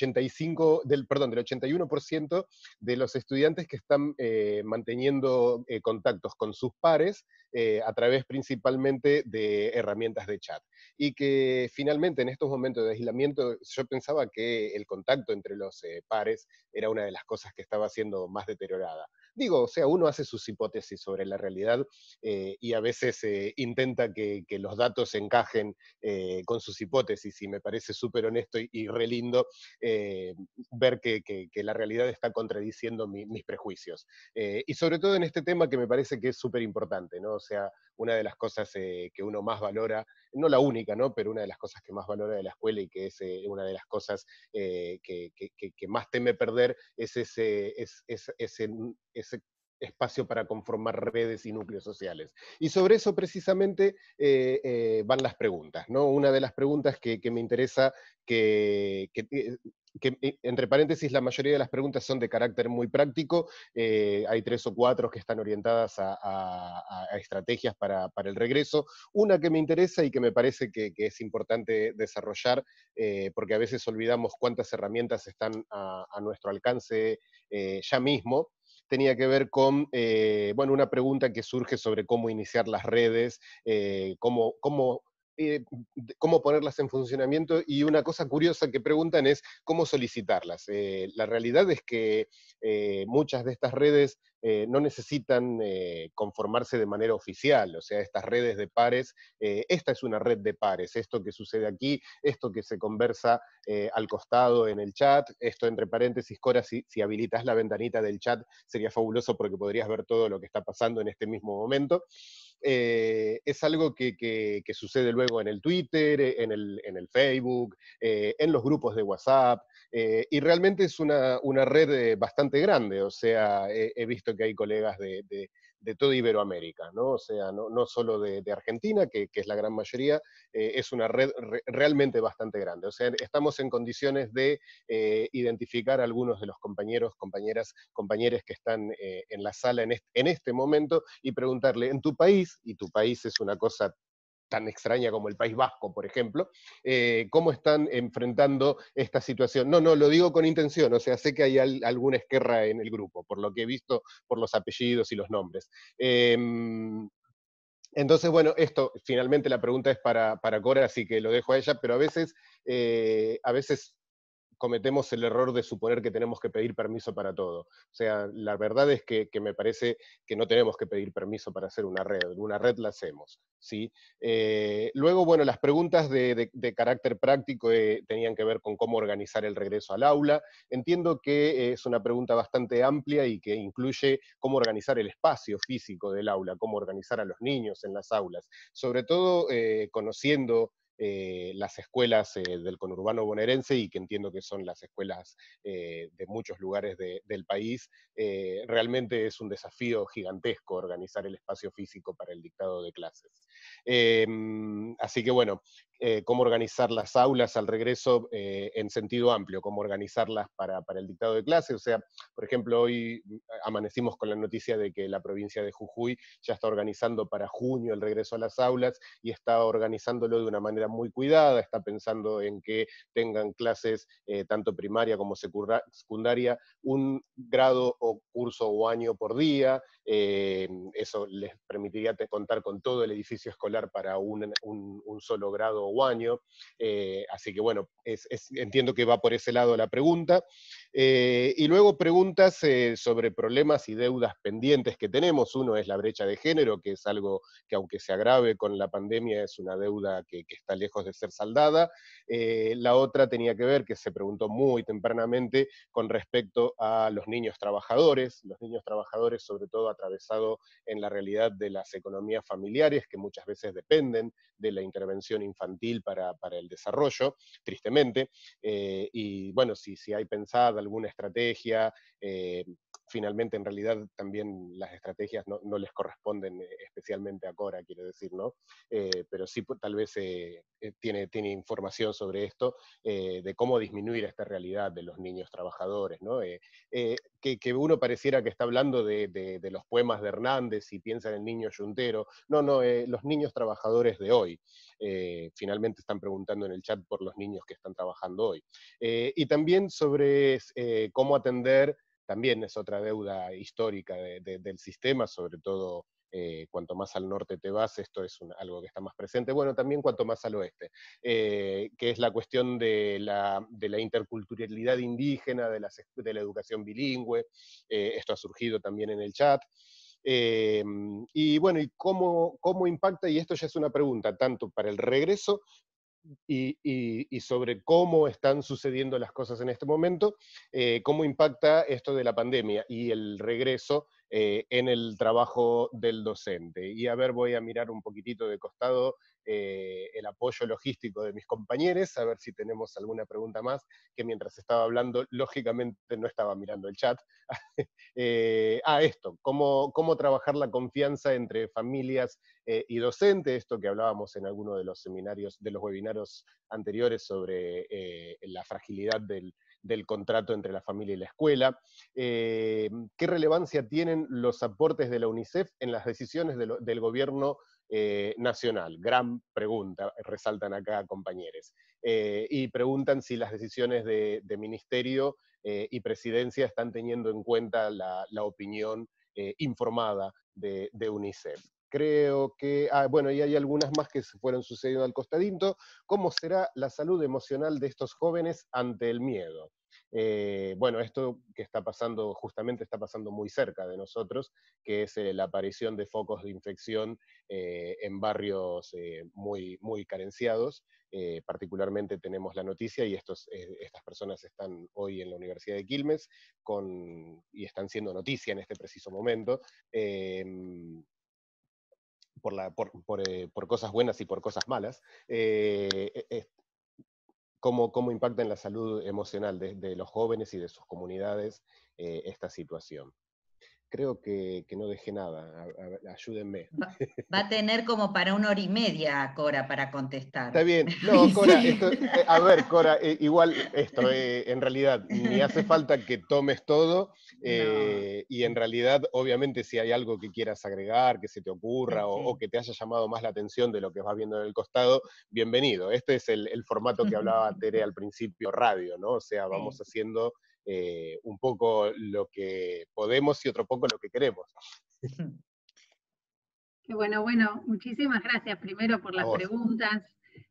81% de los estudiantes que están manteniendo contactos con sus pares a través principalmente de herramientas de chat. Y que finalmente en estos momentos de aislamiento yo pensaba que el contacto entre los pares era una de las cosas que estaba siendo más deteriorada. Digo, o sea, uno hace sus hipótesis sobre la realidad y a veces intenta que los datos encajen con sus hipótesis, y me parece súper honesto y re lindo ver que la realidad está contradiciendo mis prejuicios. Y sobre todo en este tema que me parece que es súper importante, ¿no? O sea, una de las cosas que uno más valora, no la única, ¿no? Pero una de las cosas que más valora de la escuela y que es una de las cosas que más teme perder es ese espacio para conformar redes y núcleos sociales. Y sobre eso precisamente van las preguntas, ¿no? Una de las preguntas que me interesa que entre paréntesis, la mayoría de las preguntas son de carácter muy práctico, hay 3 o 4 que están orientadas a estrategias para el regreso. Una que me interesa y que me parece que es importante desarrollar, porque a veces olvidamos cuántas herramientas están a nuestro alcance ya mismo, tenía que ver con, bueno, una pregunta que surge sobre cómo iniciar las redes, cómo ponerlas en funcionamiento, y una cosa curiosa que preguntan es cómo solicitarlas. La realidad es que muchas de estas redes no necesitan conformarse de manera oficial, o sea, estas redes de pares, esta es una red de pares, esto que sucede aquí, esto que se conversa al costado en el chat, esto entre paréntesis, Cora, si habilitas la ventanita del chat sería fabuloso porque podrías ver todo lo que está pasando en este mismo momento. Es algo que sucede luego en el Twitter, en el Facebook, en los grupos de WhatsApp, y realmente es una red bastante grande, o sea, he visto que hay colegas de toda Iberoamérica, ¿no? O sea, no solo de Argentina, que es la gran mayoría, es una red realmente bastante grande. O sea, estamos en condiciones de identificar a algunos de los compañeros, compañeras, compañeros que están en la sala en este momento y preguntarle, en tu país, y tu país es una cosa tan extraña como el País Vasco, por ejemplo, cómo están enfrentando esta situación. No, lo digo con intención, o sea, sé que hay alguna esquerra en el grupo, por lo que he visto, por los apellidos y los nombres. Entonces, bueno, esto, finalmente la pregunta es para Cora, así que lo dejo a ella, pero a veces cometemos el error de suponer que tenemos que pedir permiso para todo. O sea, la verdad es que me parece que no tenemos que pedir permiso para hacer una red la hacemos, ¿sí? Luego, bueno, las preguntas de carácter práctico tenían que ver con cómo organizar el regreso al aula. Entiendo que es una pregunta bastante amplia y que incluye cómo organizar el espacio físico del aula, cómo organizar a los niños en las aulas, sobre todo conociendo las escuelas del conurbano bonaerense, y que entiendo que son las escuelas de muchos lugares del país, realmente es un desafío gigantesco organizar el espacio físico para el dictado de clases. Así que bueno, cómo organizar las aulas al regreso en sentido amplio, cómo organizarlas para el dictado de clases. O sea, por ejemplo, hoy amanecimos con la noticia de que la provincia de Jujuy ya está organizando para junio el regreso a las aulas, y está organizándolo de una manera muy cuidada, está pensando en que tengan clases tanto primaria como secundaria, un grado o curso o año por día. Eso les permitiría contar con todo el edificio escolar para un solo grado o año. Así que bueno, entiendo que va por ese lado la pregunta. Y luego preguntas sobre problemas y deudas pendientes que tenemos. Uno es la brecha de género, que es algo que, aunque se agrave con la pandemia, es una deuda que está lejos de ser saldada. La otra tenía que ver, que se preguntó muy tempranamente, con respecto a los niños trabajadores sobre todo atravesado en la realidad de las economías familiares, que muchas veces dependen de la intervención infantil para el desarrollo, tristemente. Y bueno, si hay pensada alguna estrategia, finalmente en realidad también las estrategias no les corresponden especialmente a Cora, quiero decir, ¿no? Pero sí tal vez tiene información sobre esto, de cómo disminuir esta realidad de los niños trabajadores, ¿no? Que uno pareciera que está hablando de los poemas de Hernández y piensa en el niño yuntero. No, los niños trabajadores de hoy. Finalmente están preguntando en el chat por los niños que están trabajando hoy. Y también sobre cómo atender, también es otra deuda histórica del sistema, sobre todo cuanto más al norte te vas, esto es algo que está más presente, bueno, también cuanto más al oeste, que es la cuestión de la interculturalidad indígena, de la educación bilingüe, esto ha surgido también en el chat. Y bueno, ¿y cómo impacta? Y esto ya es una pregunta tanto para el regreso y sobre cómo están sucediendo las cosas en este momento, cómo impacta esto de la pandemia y el regreso en el trabajo del docente. Y a ver, voy a mirar un poquitito de costado el apoyo logístico de mis compañeros, a ver si tenemos alguna pregunta más, que mientras estaba hablando, lógicamente no estaba mirando el chat. Esto, cómo trabajar la confianza entre familias y docente, esto que hablábamos en alguno de los seminarios, de los webinarios anteriores sobre la fragilidad del contrato entre la familia y la escuela. ¿Qué relevancia tienen los aportes de la UNICEF en las decisiones del gobierno nacional? Gran pregunta, resaltan acá compañeros. Y preguntan si las decisiones de ministerio y presidencia están teniendo en cuenta la opinión informada de UNICEF. Creo que, bueno, y hay algunas más que se fueron sucediendo al costadito. ¿Cómo será la salud emocional de estos jóvenes ante el miedo? Bueno, esto que está pasando, justamente está pasando muy cerca de nosotros, que es la aparición de focos de infección en barrios muy, muy carenciados. Particularmente tenemos la noticia, y estas personas están hoy en la Universidad de Quilmes, y están siendo noticia en este preciso momento, por cosas buenas y por cosas malas, cómo impacta en la salud emocional de los jóvenes y de sus comunidades esta situación. Creo que no dejé nada, ayúdenme. Va a tener como para 1 hora y media, Cora, para contestar. Está bien. No, Cora, a ver, Cora, igual esto, en realidad, ni hace falta que tomes todo, y en realidad, obviamente, si hay algo que quieras agregar, que se te ocurra, o que te haya llamado más la atención de lo que vas viendo en el costado, bienvenido. Este es el formato que hablaba Tere al principio, radio, ¿no? O sea, vamos haciendo un poco lo que podemos y otro poco lo que queremos. Qué bueno, muchísimas gracias primero por las preguntas.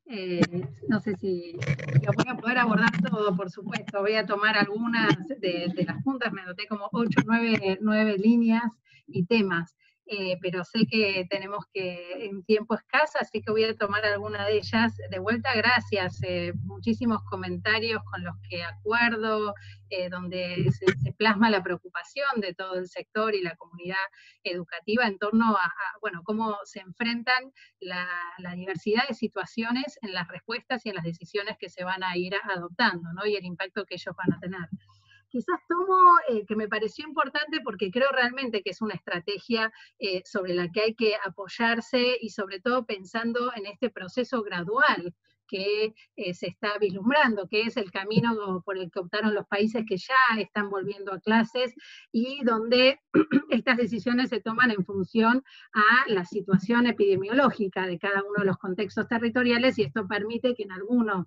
No sé si lo voy a poder abordar todo, por supuesto. Voy a tomar algunas de las puntas, me anoté como 8, 9 líneas y temas. Pero sé que tenemos que en tiempo escaso, así que voy a tomar alguna de ellas. De vuelta, gracias. Muchísimos comentarios con los que acuerdo, donde se plasma la preocupación de todo el sector y la comunidad educativa en torno a bueno, cómo se enfrentan la diversidad de situaciones en las respuestas y en las decisiones que se van a ir adoptando, ¿no? Y el impacto que ellos van a tener. Quizás tomo que me pareció importante porque creo realmente que es una estrategia sobre la que hay que apoyarse y sobre todo pensando en este proceso gradual que se está vislumbrando, que es el camino por el que optaron los países que ya están volviendo a clases y donde estas decisiones se toman en función a la situación epidemiológica de cada uno de los contextos territoriales, y esto permite que en algunos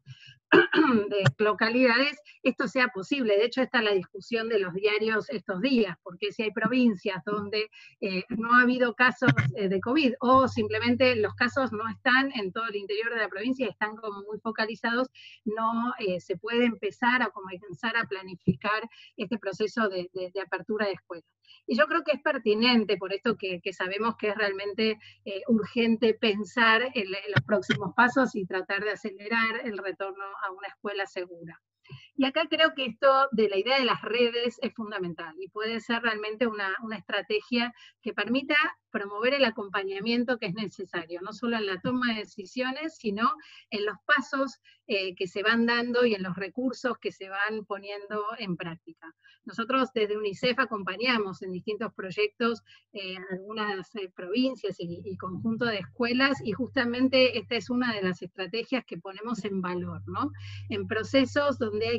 de localidades esto sea posible. De hecho, está la discusión de los diarios estos días, porque si hay provincias donde no ha habido casos de COVID, o simplemente los casos no están en todo el interior de la provincia, están como muy focalizados, no se puede empezar a comenzar a planificar este proceso de apertura de escuelas. Y yo creo que es pertinente, por esto que sabemos que es realmente urgente pensar en los próximos pasos y tratar de acelerar el retorno a una escuela segura. Y acá creo que esto de la idea de las redes es fundamental y puede ser realmente una estrategia que permita promover el acompañamiento que es necesario, no solo en la toma de decisiones, sino en los pasos que se van dando y en los recursos que se van poniendo en práctica. Nosotros desde UNICEF acompañamos en distintos proyectos algunas provincias y conjunto de escuelas, y justamente esta es una de las estrategias que ponemos en valor, ¿no? En procesos donde hay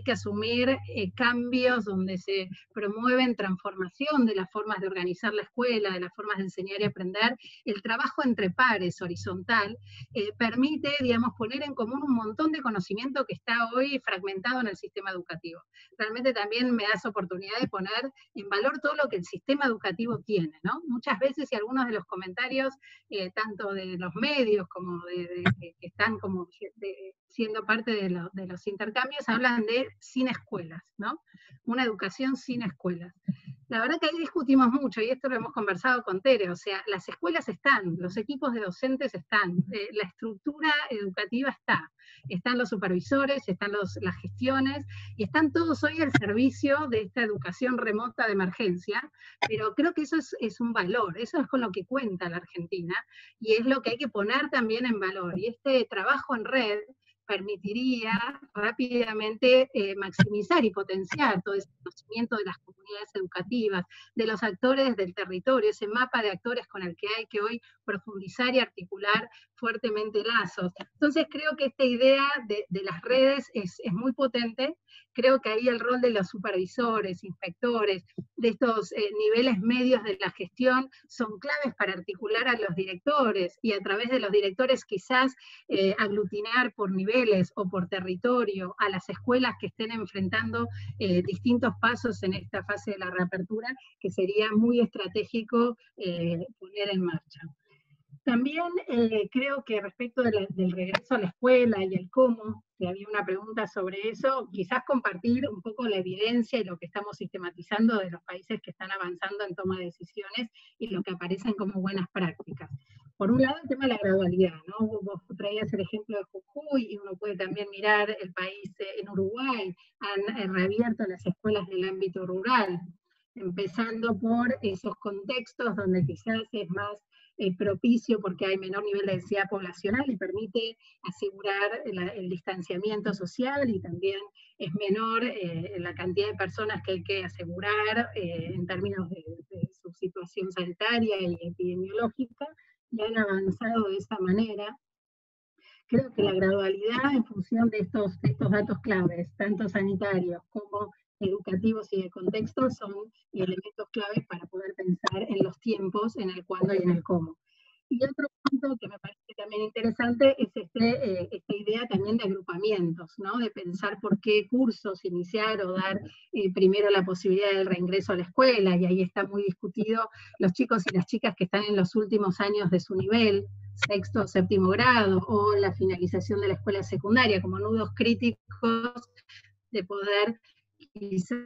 hay que asumir cambios, donde se promueven transformación de las formas de organizar la escuela, de las formas de enseñar y aprender, el trabajo entre pares horizontal permite, digamos, poner en común un montón de conocimiento que está hoy fragmentado en el sistema educativo. Realmente también me das oportunidad de poner en valor todo lo que el sistema educativo tiene, ¿no? Muchas veces, y algunos de los comentarios, tanto de los medios como que están como siendo parte de los intercambios, hablan de sin escuelas, ¿no? Una educación sin escuelas. La verdad que ahí discutimos mucho, y esto lo hemos conversado con Tere, o sea, las escuelas están, los equipos de docentes están, la estructura educativa está, están los supervisores, están las gestiones, y están todos hoy al servicio de esta educación remota de emergencia, pero creo que eso es un valor, eso es con lo que cuenta la Argentina, y es lo que hay que poner también en valor, y este trabajo en red permitiría rápidamente maximizar y potenciar todo ese conocimiento de las comunidades educativas, de los actores del territorio, ese mapa de actores con el que hay que hoy profundizar y articular fuertemente lazos. Entonces creo que esta idea de las redes es muy potente. Creo que ahí el rol de los supervisores, inspectores, de estos niveles medios de la gestión son claves para articular a los directores, y a través de los directores quizás aglutinar por niveles o por territorio a las escuelas que estén enfrentando distintos pasos en esta fase de la reapertura, que sería muy estratégico poner en marcha. También creo que respecto del regreso a la escuela y el cómo, que había una pregunta sobre eso, quizás compartir un poco la evidencia y lo que estamos sistematizando de los países que están avanzando en toma de decisiones y lo que aparecen como buenas prácticas. Por un lado, el tema de la gradualidad, ¿no? Vos traías el ejemplo de Jujuy, y uno puede también mirar el país en Uruguay, han reabierto las escuelas del ámbito rural, empezando por esos contextos donde quizás es más propicio porque hay menor nivel de densidad poblacional y permite asegurar el distanciamiento social, y también es menor la cantidad de personas que hay que asegurar en términos de su situación sanitaria y epidemiológica, y han avanzado de esa manera. Creo que la gradualidad en función de estos datos claves, tanto sanitarios como educativos y de contexto, son elementos claves para poder pensar en los tiempos, en el cuándo y en el cómo. Y otro punto que me parece también interesante es esta idea también de agrupamientos, ¿no? De pensar por qué cursos iniciar o dar primero la posibilidad del reingreso a la escuela, y ahí está muy discutido los chicos y las chicas que están en los últimos años de su nivel, sexto o séptimo grado, o la finalización de la escuela secundaria, como nudos críticos de poder quizás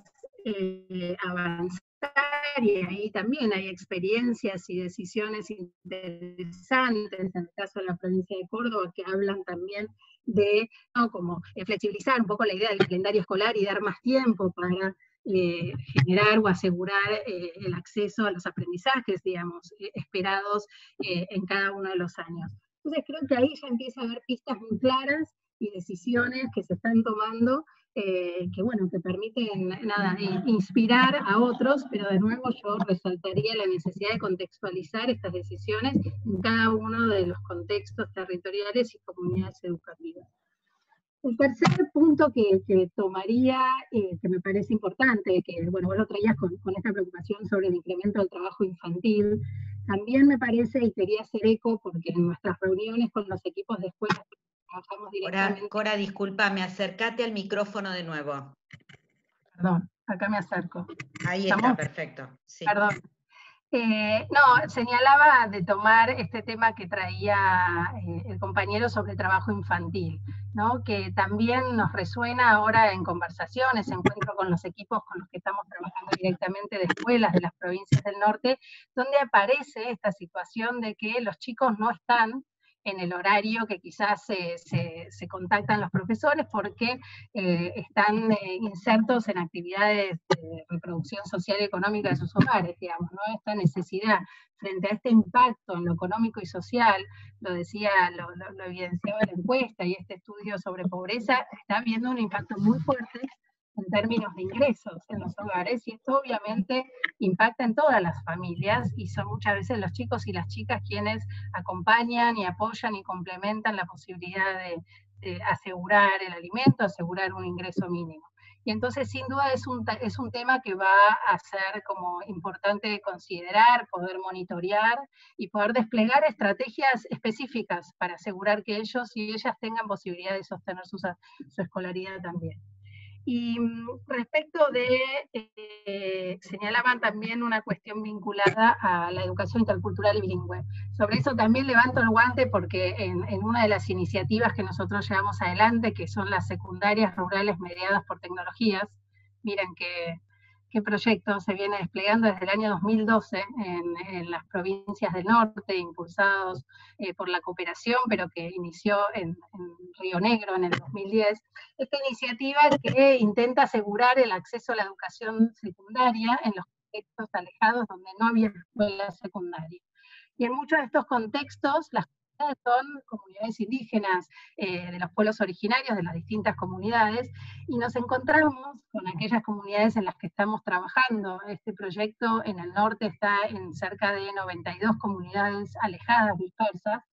avanzar, y ahí también hay experiencias y decisiones interesantes, en el caso de la provincia de Córdoba, que hablan también de, ¿no?, como flexibilizar un poco la idea del calendario escolar y dar más tiempo para generar o asegurar el acceso a los aprendizajes, digamos, esperados en cada uno de los años. Entonces creo que ahí ya empieza a haber pistas muy claras y decisiones que se están tomando que, bueno, que permiten nada, inspirar a otros, pero de nuevo yo resaltaría la necesidad de contextualizar estas decisiones en cada uno de los contextos territoriales y comunidades educativas. El tercer punto que tomaría, que me parece importante, que bueno, vos lo traías con esta preocupación sobre el incremento del trabajo infantil, también me parece, y quería hacer eco, porque en nuestras reuniones con los equipos de escuelas trabajamos directamente. Cora, discúlpame, acércate al micrófono de nuevo. Perdón, acá me acerco. Ahí ¿Estamos? está, perfecto. Sí. Perdón. No, señalaba de tomar este tema que traía el compañero sobre trabajo infantil, ¿no? Que también nos resuena ahora en conversaciones, encuentro con los equipos con los que estamos trabajando directamente de escuelas de las provincias del norte, donde aparece esta situación de que los chicos no están en el horario que quizás se contactan los profesores, porque están insertos en actividades de reproducción social y económica de sus hogares, digamos, ¿no? Esta necesidad frente a este impacto en lo económico y social, lo decía, lo evidenciaba la encuesta y este estudio sobre pobreza, está habiendo un impacto muy fuerte en términos de ingresos en los hogares, y esto obviamente impacta en todas las familias, y son muchas veces los chicos y las chicas quienes acompañan y apoyan y complementan la posibilidad asegurar el alimento, asegurar un ingreso mínimo. Y entonces, sin duda, es un tema que va a ser como importante considerar, poder monitorear y poder desplegar estrategias específicas para asegurar que ellos y ellas tengan posibilidad de sostener su escolaridad también. Y respecto de, señalaban también una cuestión vinculada a la educación intercultural y bilingüe. Sobre eso también levanto el guante porque en una de las iniciativas que nosotros llevamos adelante, que son las secundarias rurales mediadas por tecnologías, miren qué proyecto se viene desplegando desde el año 2012 en las provincias del norte, impulsados por la cooperación, pero que inició en Río Negro en el 2010. Esta iniciativa que intenta asegurar el acceso a la educación secundaria en los contextos alejados donde no había escuela secundaria. Y en muchos de estos contextos, las comunidades son comunidades indígenas de los pueblos originarios de las distintas comunidades, y nos encontramos con aquellas comunidades en las que estamos trabajando. Este proyecto en el norte está en cerca de 92 comunidades alejadas, dispersas.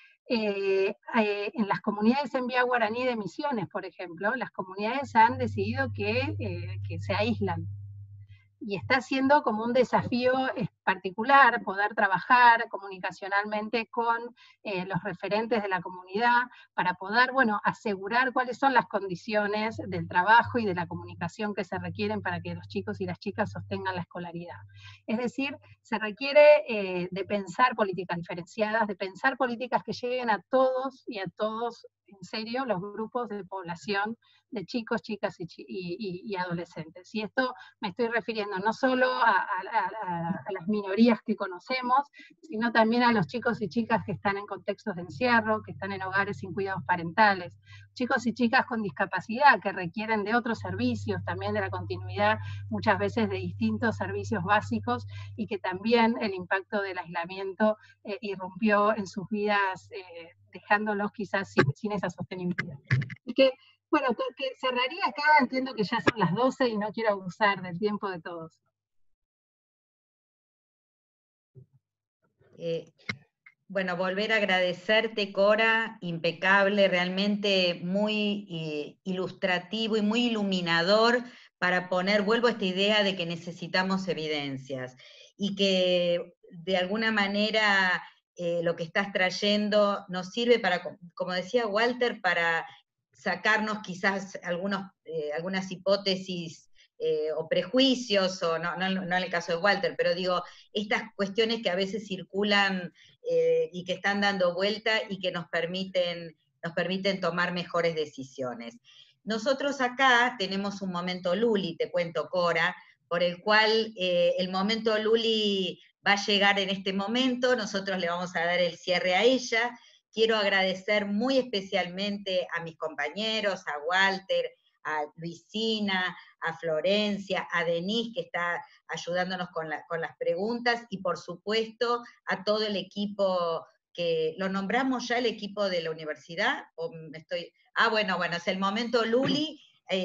En las comunidades en Vía Guaraní de Misiones, por ejemplo, las comunidades han decidido que se aíslan. Y está siendo como un desafío particular poder trabajar comunicacionalmente con los referentes de la comunidad para poder, bueno, asegurar cuáles son las condiciones del trabajo y de la comunicación que se requieren para que los chicos y las chicas sostengan la escolaridad. Es decir, se requiere de pensar políticas diferenciadas, de pensar políticas que lleguen a todos y a todos, en serio, los grupos de población, de chicos, chicas y adolescentes. Y esto me estoy refiriendo no solo a las minorías que conocemos, sino también a los chicos y chicas que están en contextos de encierro, que están en hogares sin cuidados parentales, chicos y chicas con discapacidad que requieren de otros servicios, también de la continuidad muchas veces de distintos servicios básicos, y que también el impacto del aislamiento irrumpió en sus vidas, dejándolos quizás sin esa sostenibilidad. Y que, bueno, que cerraría acá, entiendo que ya son las 12 y no quiero abusar del tiempo de todos. Bueno, volver a agradecerte, Cora, impecable, realmente muy ilustrativo y muy iluminador para poner, vuelvo a esta idea de que necesitamos evidencias y que de alguna manera lo que estás trayendo nos sirve para, como decía Walter, para sacarnos quizás algunas hipótesis o prejuicios, o no en el caso de Walter, pero digo, estas cuestiones que a veces circulan y que están dando vuelta y que nos permiten tomar mejores decisiones. Nosotros acá tenemos un momento Luli, te cuento, Cora, por el cual el momento Luli va a llegar en este momento, nosotros le vamos a dar el cierre a ella. Quiero agradecer muy especialmente a mis compañeros, a Walter, a Luisina, a Florencia, a Denise, que está ayudándonos con las preguntas, y por supuesto a todo el equipo, que lo nombramos ya el equipo de la universidad, o me estoy... bueno, es el momento Luli,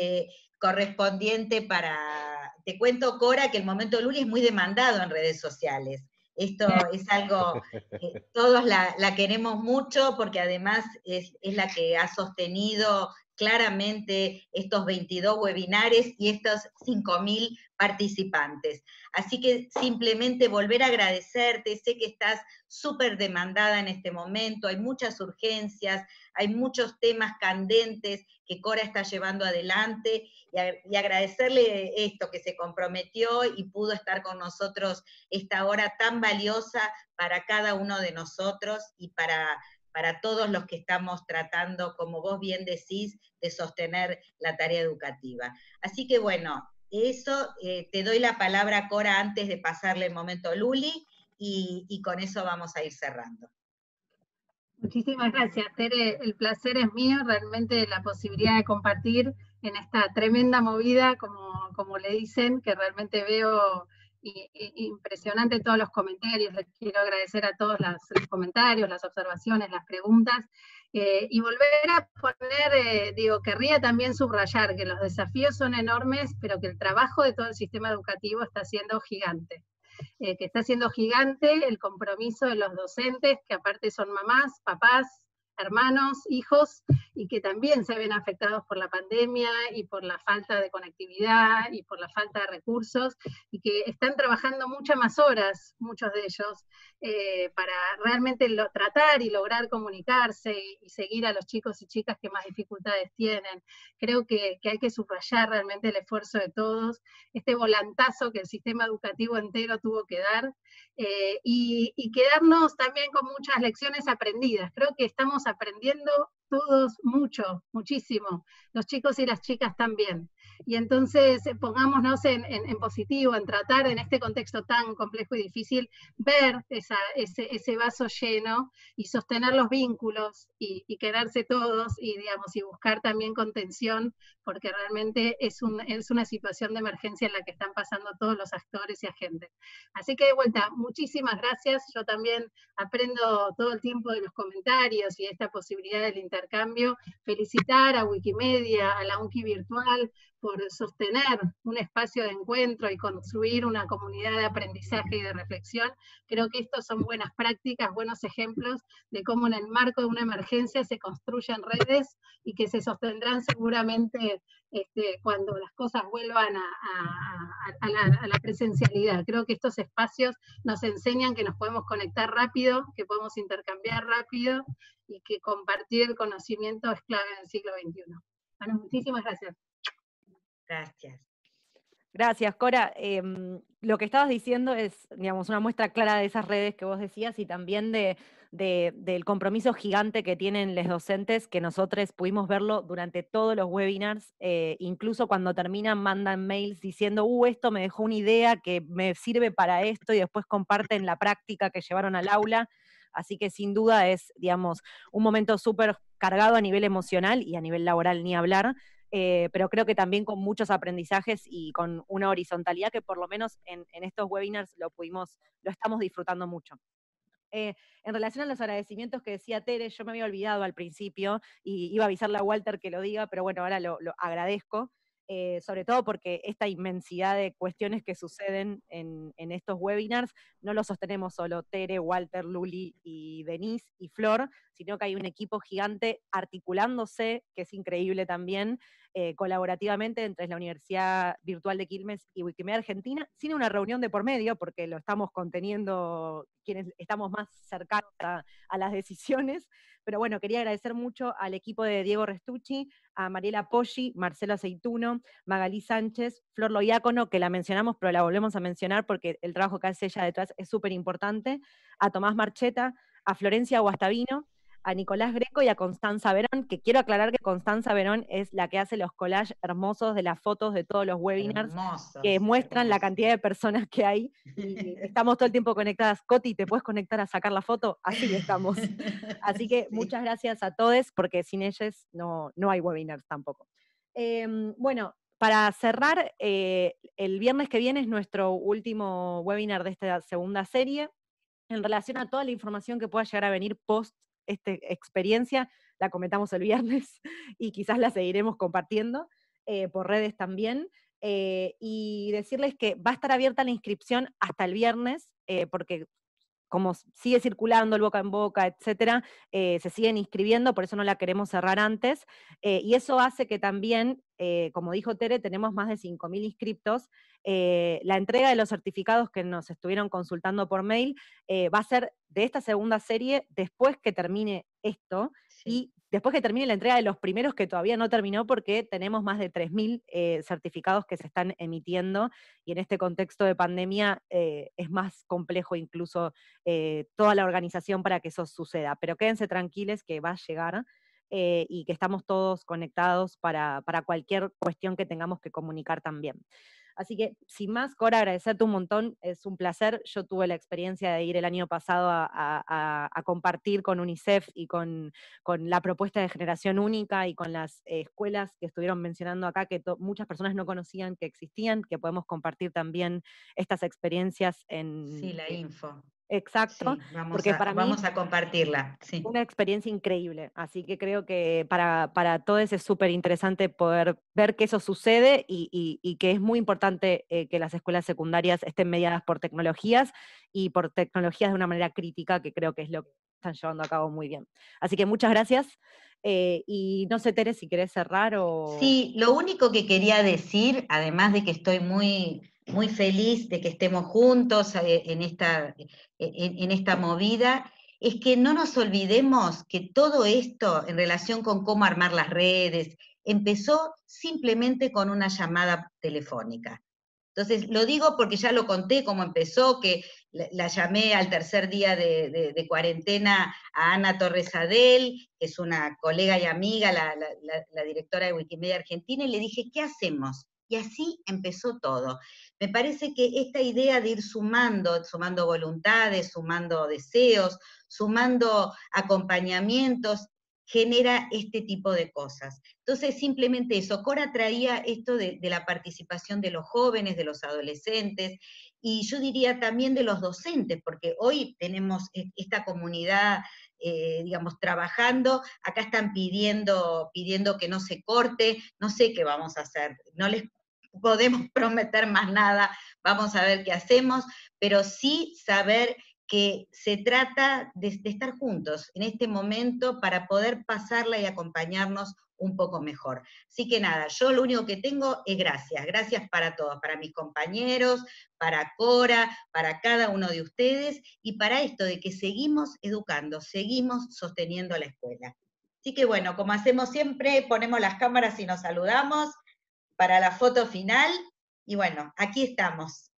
correspondiente para... Te cuento, Cora, que el momento Luli es muy demandado en redes sociales. Esto es algo que todos la queremos mucho, porque además es la que ha sostenido claramente estos 22 webinares y estos 5.000 participantes. Así que simplemente volver a agradecerte, sé que estás súper demandada en este momento, hay muchas urgencias, hay muchos temas candentes que Cora está llevando adelante, y agradecerle esto, que se comprometió y pudo estar con nosotros esta hora tan valiosa para cada uno de nosotros y para todos los que estamos tratando, como vos bien decís, de sostener la tarea educativa. Así que bueno, eso, te doy la palabra, Cora, antes de pasarle el momento a Luli, y con eso vamos a ir cerrando. Muchísimas gracias, Tere. El placer es mío, realmente la posibilidad de compartir en esta tremenda movida, como le dicen, que realmente veo impresionante todos los comentarios. Les quiero agradecer a todos los comentarios, las observaciones, las preguntas, y volver a poner, querría también subrayar que los desafíos son enormes, pero que el trabajo de todo el sistema educativo está siendo gigante. Que está siendo gigante el compromiso de los docentes, que aparte son mamás, papás, hermanos, hijos, y que también se ven afectados por la pandemia y por la falta de conectividad y por la falta de recursos, y que están trabajando muchas más horas, muchos de ellos, para realmente tratar y lograr comunicarse y seguir a los chicos y chicas que más dificultades tienen. Creo que hay que subrayar realmente el esfuerzo de todos, este volantazo que el sistema educativo entero tuvo que dar, y quedarnos también con muchas lecciones aprendidas. Creo que estamos aprendiendo todos mucho, muchísimo, los chicos y las chicas también. Y entonces pongámonos en positivo, en tratar en este contexto tan complejo y difícil, ver ese vaso lleno y sostener los vínculos y quedarse todos y, digamos, y buscar también contención, porque realmente es una situación de emergencia en la que están pasando todos los actores y agentes. Así que de vuelta, muchísimas gracias. Yo también aprendo todo el tiempo de los comentarios y esta posibilidad del intercambio. Felicitar a Wikimedia, a la UNCI Virtual, por sostener un espacio de encuentro y construir una comunidad de aprendizaje y de reflexión. Creo que estos son buenas prácticas, buenos ejemplos de cómo en el marco de una emergencia se construyen redes y que se sostendrán seguramente cuando las cosas vuelvan a la presencialidad. Creo que estos espacios nos enseñan que nos podemos conectar rápido, que podemos intercambiar rápido y que compartir el conocimiento es clave en el siglo XXI. Bueno, muchísimas gracias. Gracias. Gracias, Cora. Lo que estabas diciendo es, digamos, una muestra clara de esas redes que vos decías y también del compromiso gigante que tienen los docentes, que nosotros pudimos verlo durante todos los webinars, incluso cuando terminan mandan mails diciendo, esto me dejó una idea que me sirve para esto, y después comparten la práctica que llevaron al aula. Así que sin duda es, digamos, un momento súper cargado a nivel emocional y a nivel laboral ni hablar. Pero creo que también con muchos aprendizajes y con una horizontalidad que por lo menos en estos webinars lo estamos disfrutando mucho. En relación a los agradecimientos que decía Tere, yo me había olvidado al principio y iba a avisarle a Walter que lo diga, pero bueno, ahora lo agradezco, sobre todo porque esta inmensidad de cuestiones que suceden en estos webinars no lo sostenemos solo Tere, Walter, Luli y Denise y Flor, sino que hay un equipo gigante articulándose, que es increíble también, colaborativamente entre la Universidad Virtual de Quilmes y Wikimedia Argentina, sin una reunión de por medio, porque lo estamos conteniendo quienes estamos más cercanos a las decisiones. Pero bueno, quería agradecer mucho al equipo de Diego Restucci, a Mariela Poggi, Marcelo Aceituno, Magalí Sánchez, Flor Loiácono, que la mencionamos, pero la volvemos a mencionar porque el trabajo que hace ella detrás es súper importante, a Tomás Marcheta, a Florencia Guastavino, a Nicolás Greco y a Constanza Verón, que quiero aclarar que Constanza Verón es la que hace los collages hermosos de las fotos de todos los webinars, Hermosos, que muestran la hermosos. cantidad de personas que hay, y estamos todo el tiempo conectadas. Coti, ¿te puedes conectar a sacar la foto? Así estamos. Así que Sí. muchas gracias a todos, porque sin ellos no hay webinars tampoco. Bueno, para cerrar, el viernes que viene es nuestro último webinar de esta segunda serie. En relación a toda la información que pueda llegar a venir post esta experiencia, la comentamos el viernes y quizás la seguiremos compartiendo por redes también. Y decirles que va a estar abierta la inscripción hasta el viernes, porque como sigue circulando el boca en boca, etcétera, se siguen inscribiendo, por eso no la queremos cerrar antes, y eso hace que también, como dijo Tere, tenemos más de 5.000 inscriptos. La entrega de los certificados que nos estuvieron consultando por mail va a ser de esta segunda serie después que termine esto, Sí. y después que termine la entrega de los primeros, que todavía no terminó porque tenemos más de 3.000 certificados que se están emitiendo, y en este contexto de pandemia es más complejo incluso toda la organización para que eso suceda. Pero quédense tranquiles que va a llegar y que estamos todos conectados para cualquier cuestión que tengamos que comunicar también. Así que, sin más, Cora, agradecerte un montón, es un placer. Yo tuve la experiencia de ir el año pasado a compartir con UNICEF y con la propuesta de Generación Única y con las escuelas que estuvieron mencionando acá, que muchas personas no conocían que existían, que podemos compartir también estas experiencias en... Sí, la info. Exacto, Sí, porque para mí vamos a compartirla. Sí. una experiencia increíble, así que creo que para todos es súper interesante poder ver que eso sucede y que es muy importante que las escuelas secundarias estén mediadas por tecnologías y por tecnologías de una manera crítica, que creo que es lo están llevando a cabo muy bien. Así que muchas gracias. Y no sé, Tere, si querés cerrar o... Sí, lo único que quería decir, además de que estoy muy, muy feliz de que estemos juntos en esta movida, es que no nos olvidemos que todo esto en relación con cómo armar las redes empezó simplemente con una llamada telefónica. Entonces, lo digo porque ya lo conté cómo empezó, que la llamé al tercer día de cuarentena a Ana Torres Adel, que es una colega y amiga, la directora de Wikimedia Argentina, y le dije, ¿qué hacemos? Y así empezó todo. Me parece que esta idea de ir sumando voluntades, sumando deseos, sumando acompañamientos, genera este tipo de cosas. Entonces, simplemente eso. Cora traía esto de la participación de los jóvenes, de los adolescentes, y yo diría también de los docentes, porque hoy tenemos esta comunidad, digamos, trabajando, acá están pidiendo que no se corte, no sé qué vamos a hacer, no les podemos prometer más nada, vamos a ver qué hacemos, pero sí saber que se trata de estar juntos en este momento para poder pasarla y acompañarnos un poco mejor. Así que nada, yo lo único que tengo es gracias para todos, para mis compañeros, para Cora, para cada uno de ustedes, y para esto de que seguimos educando, seguimos sosteniendo la escuela. Así que bueno, como hacemos siempre, ponemos las cámaras y nos saludamos para la foto final, y bueno, aquí estamos.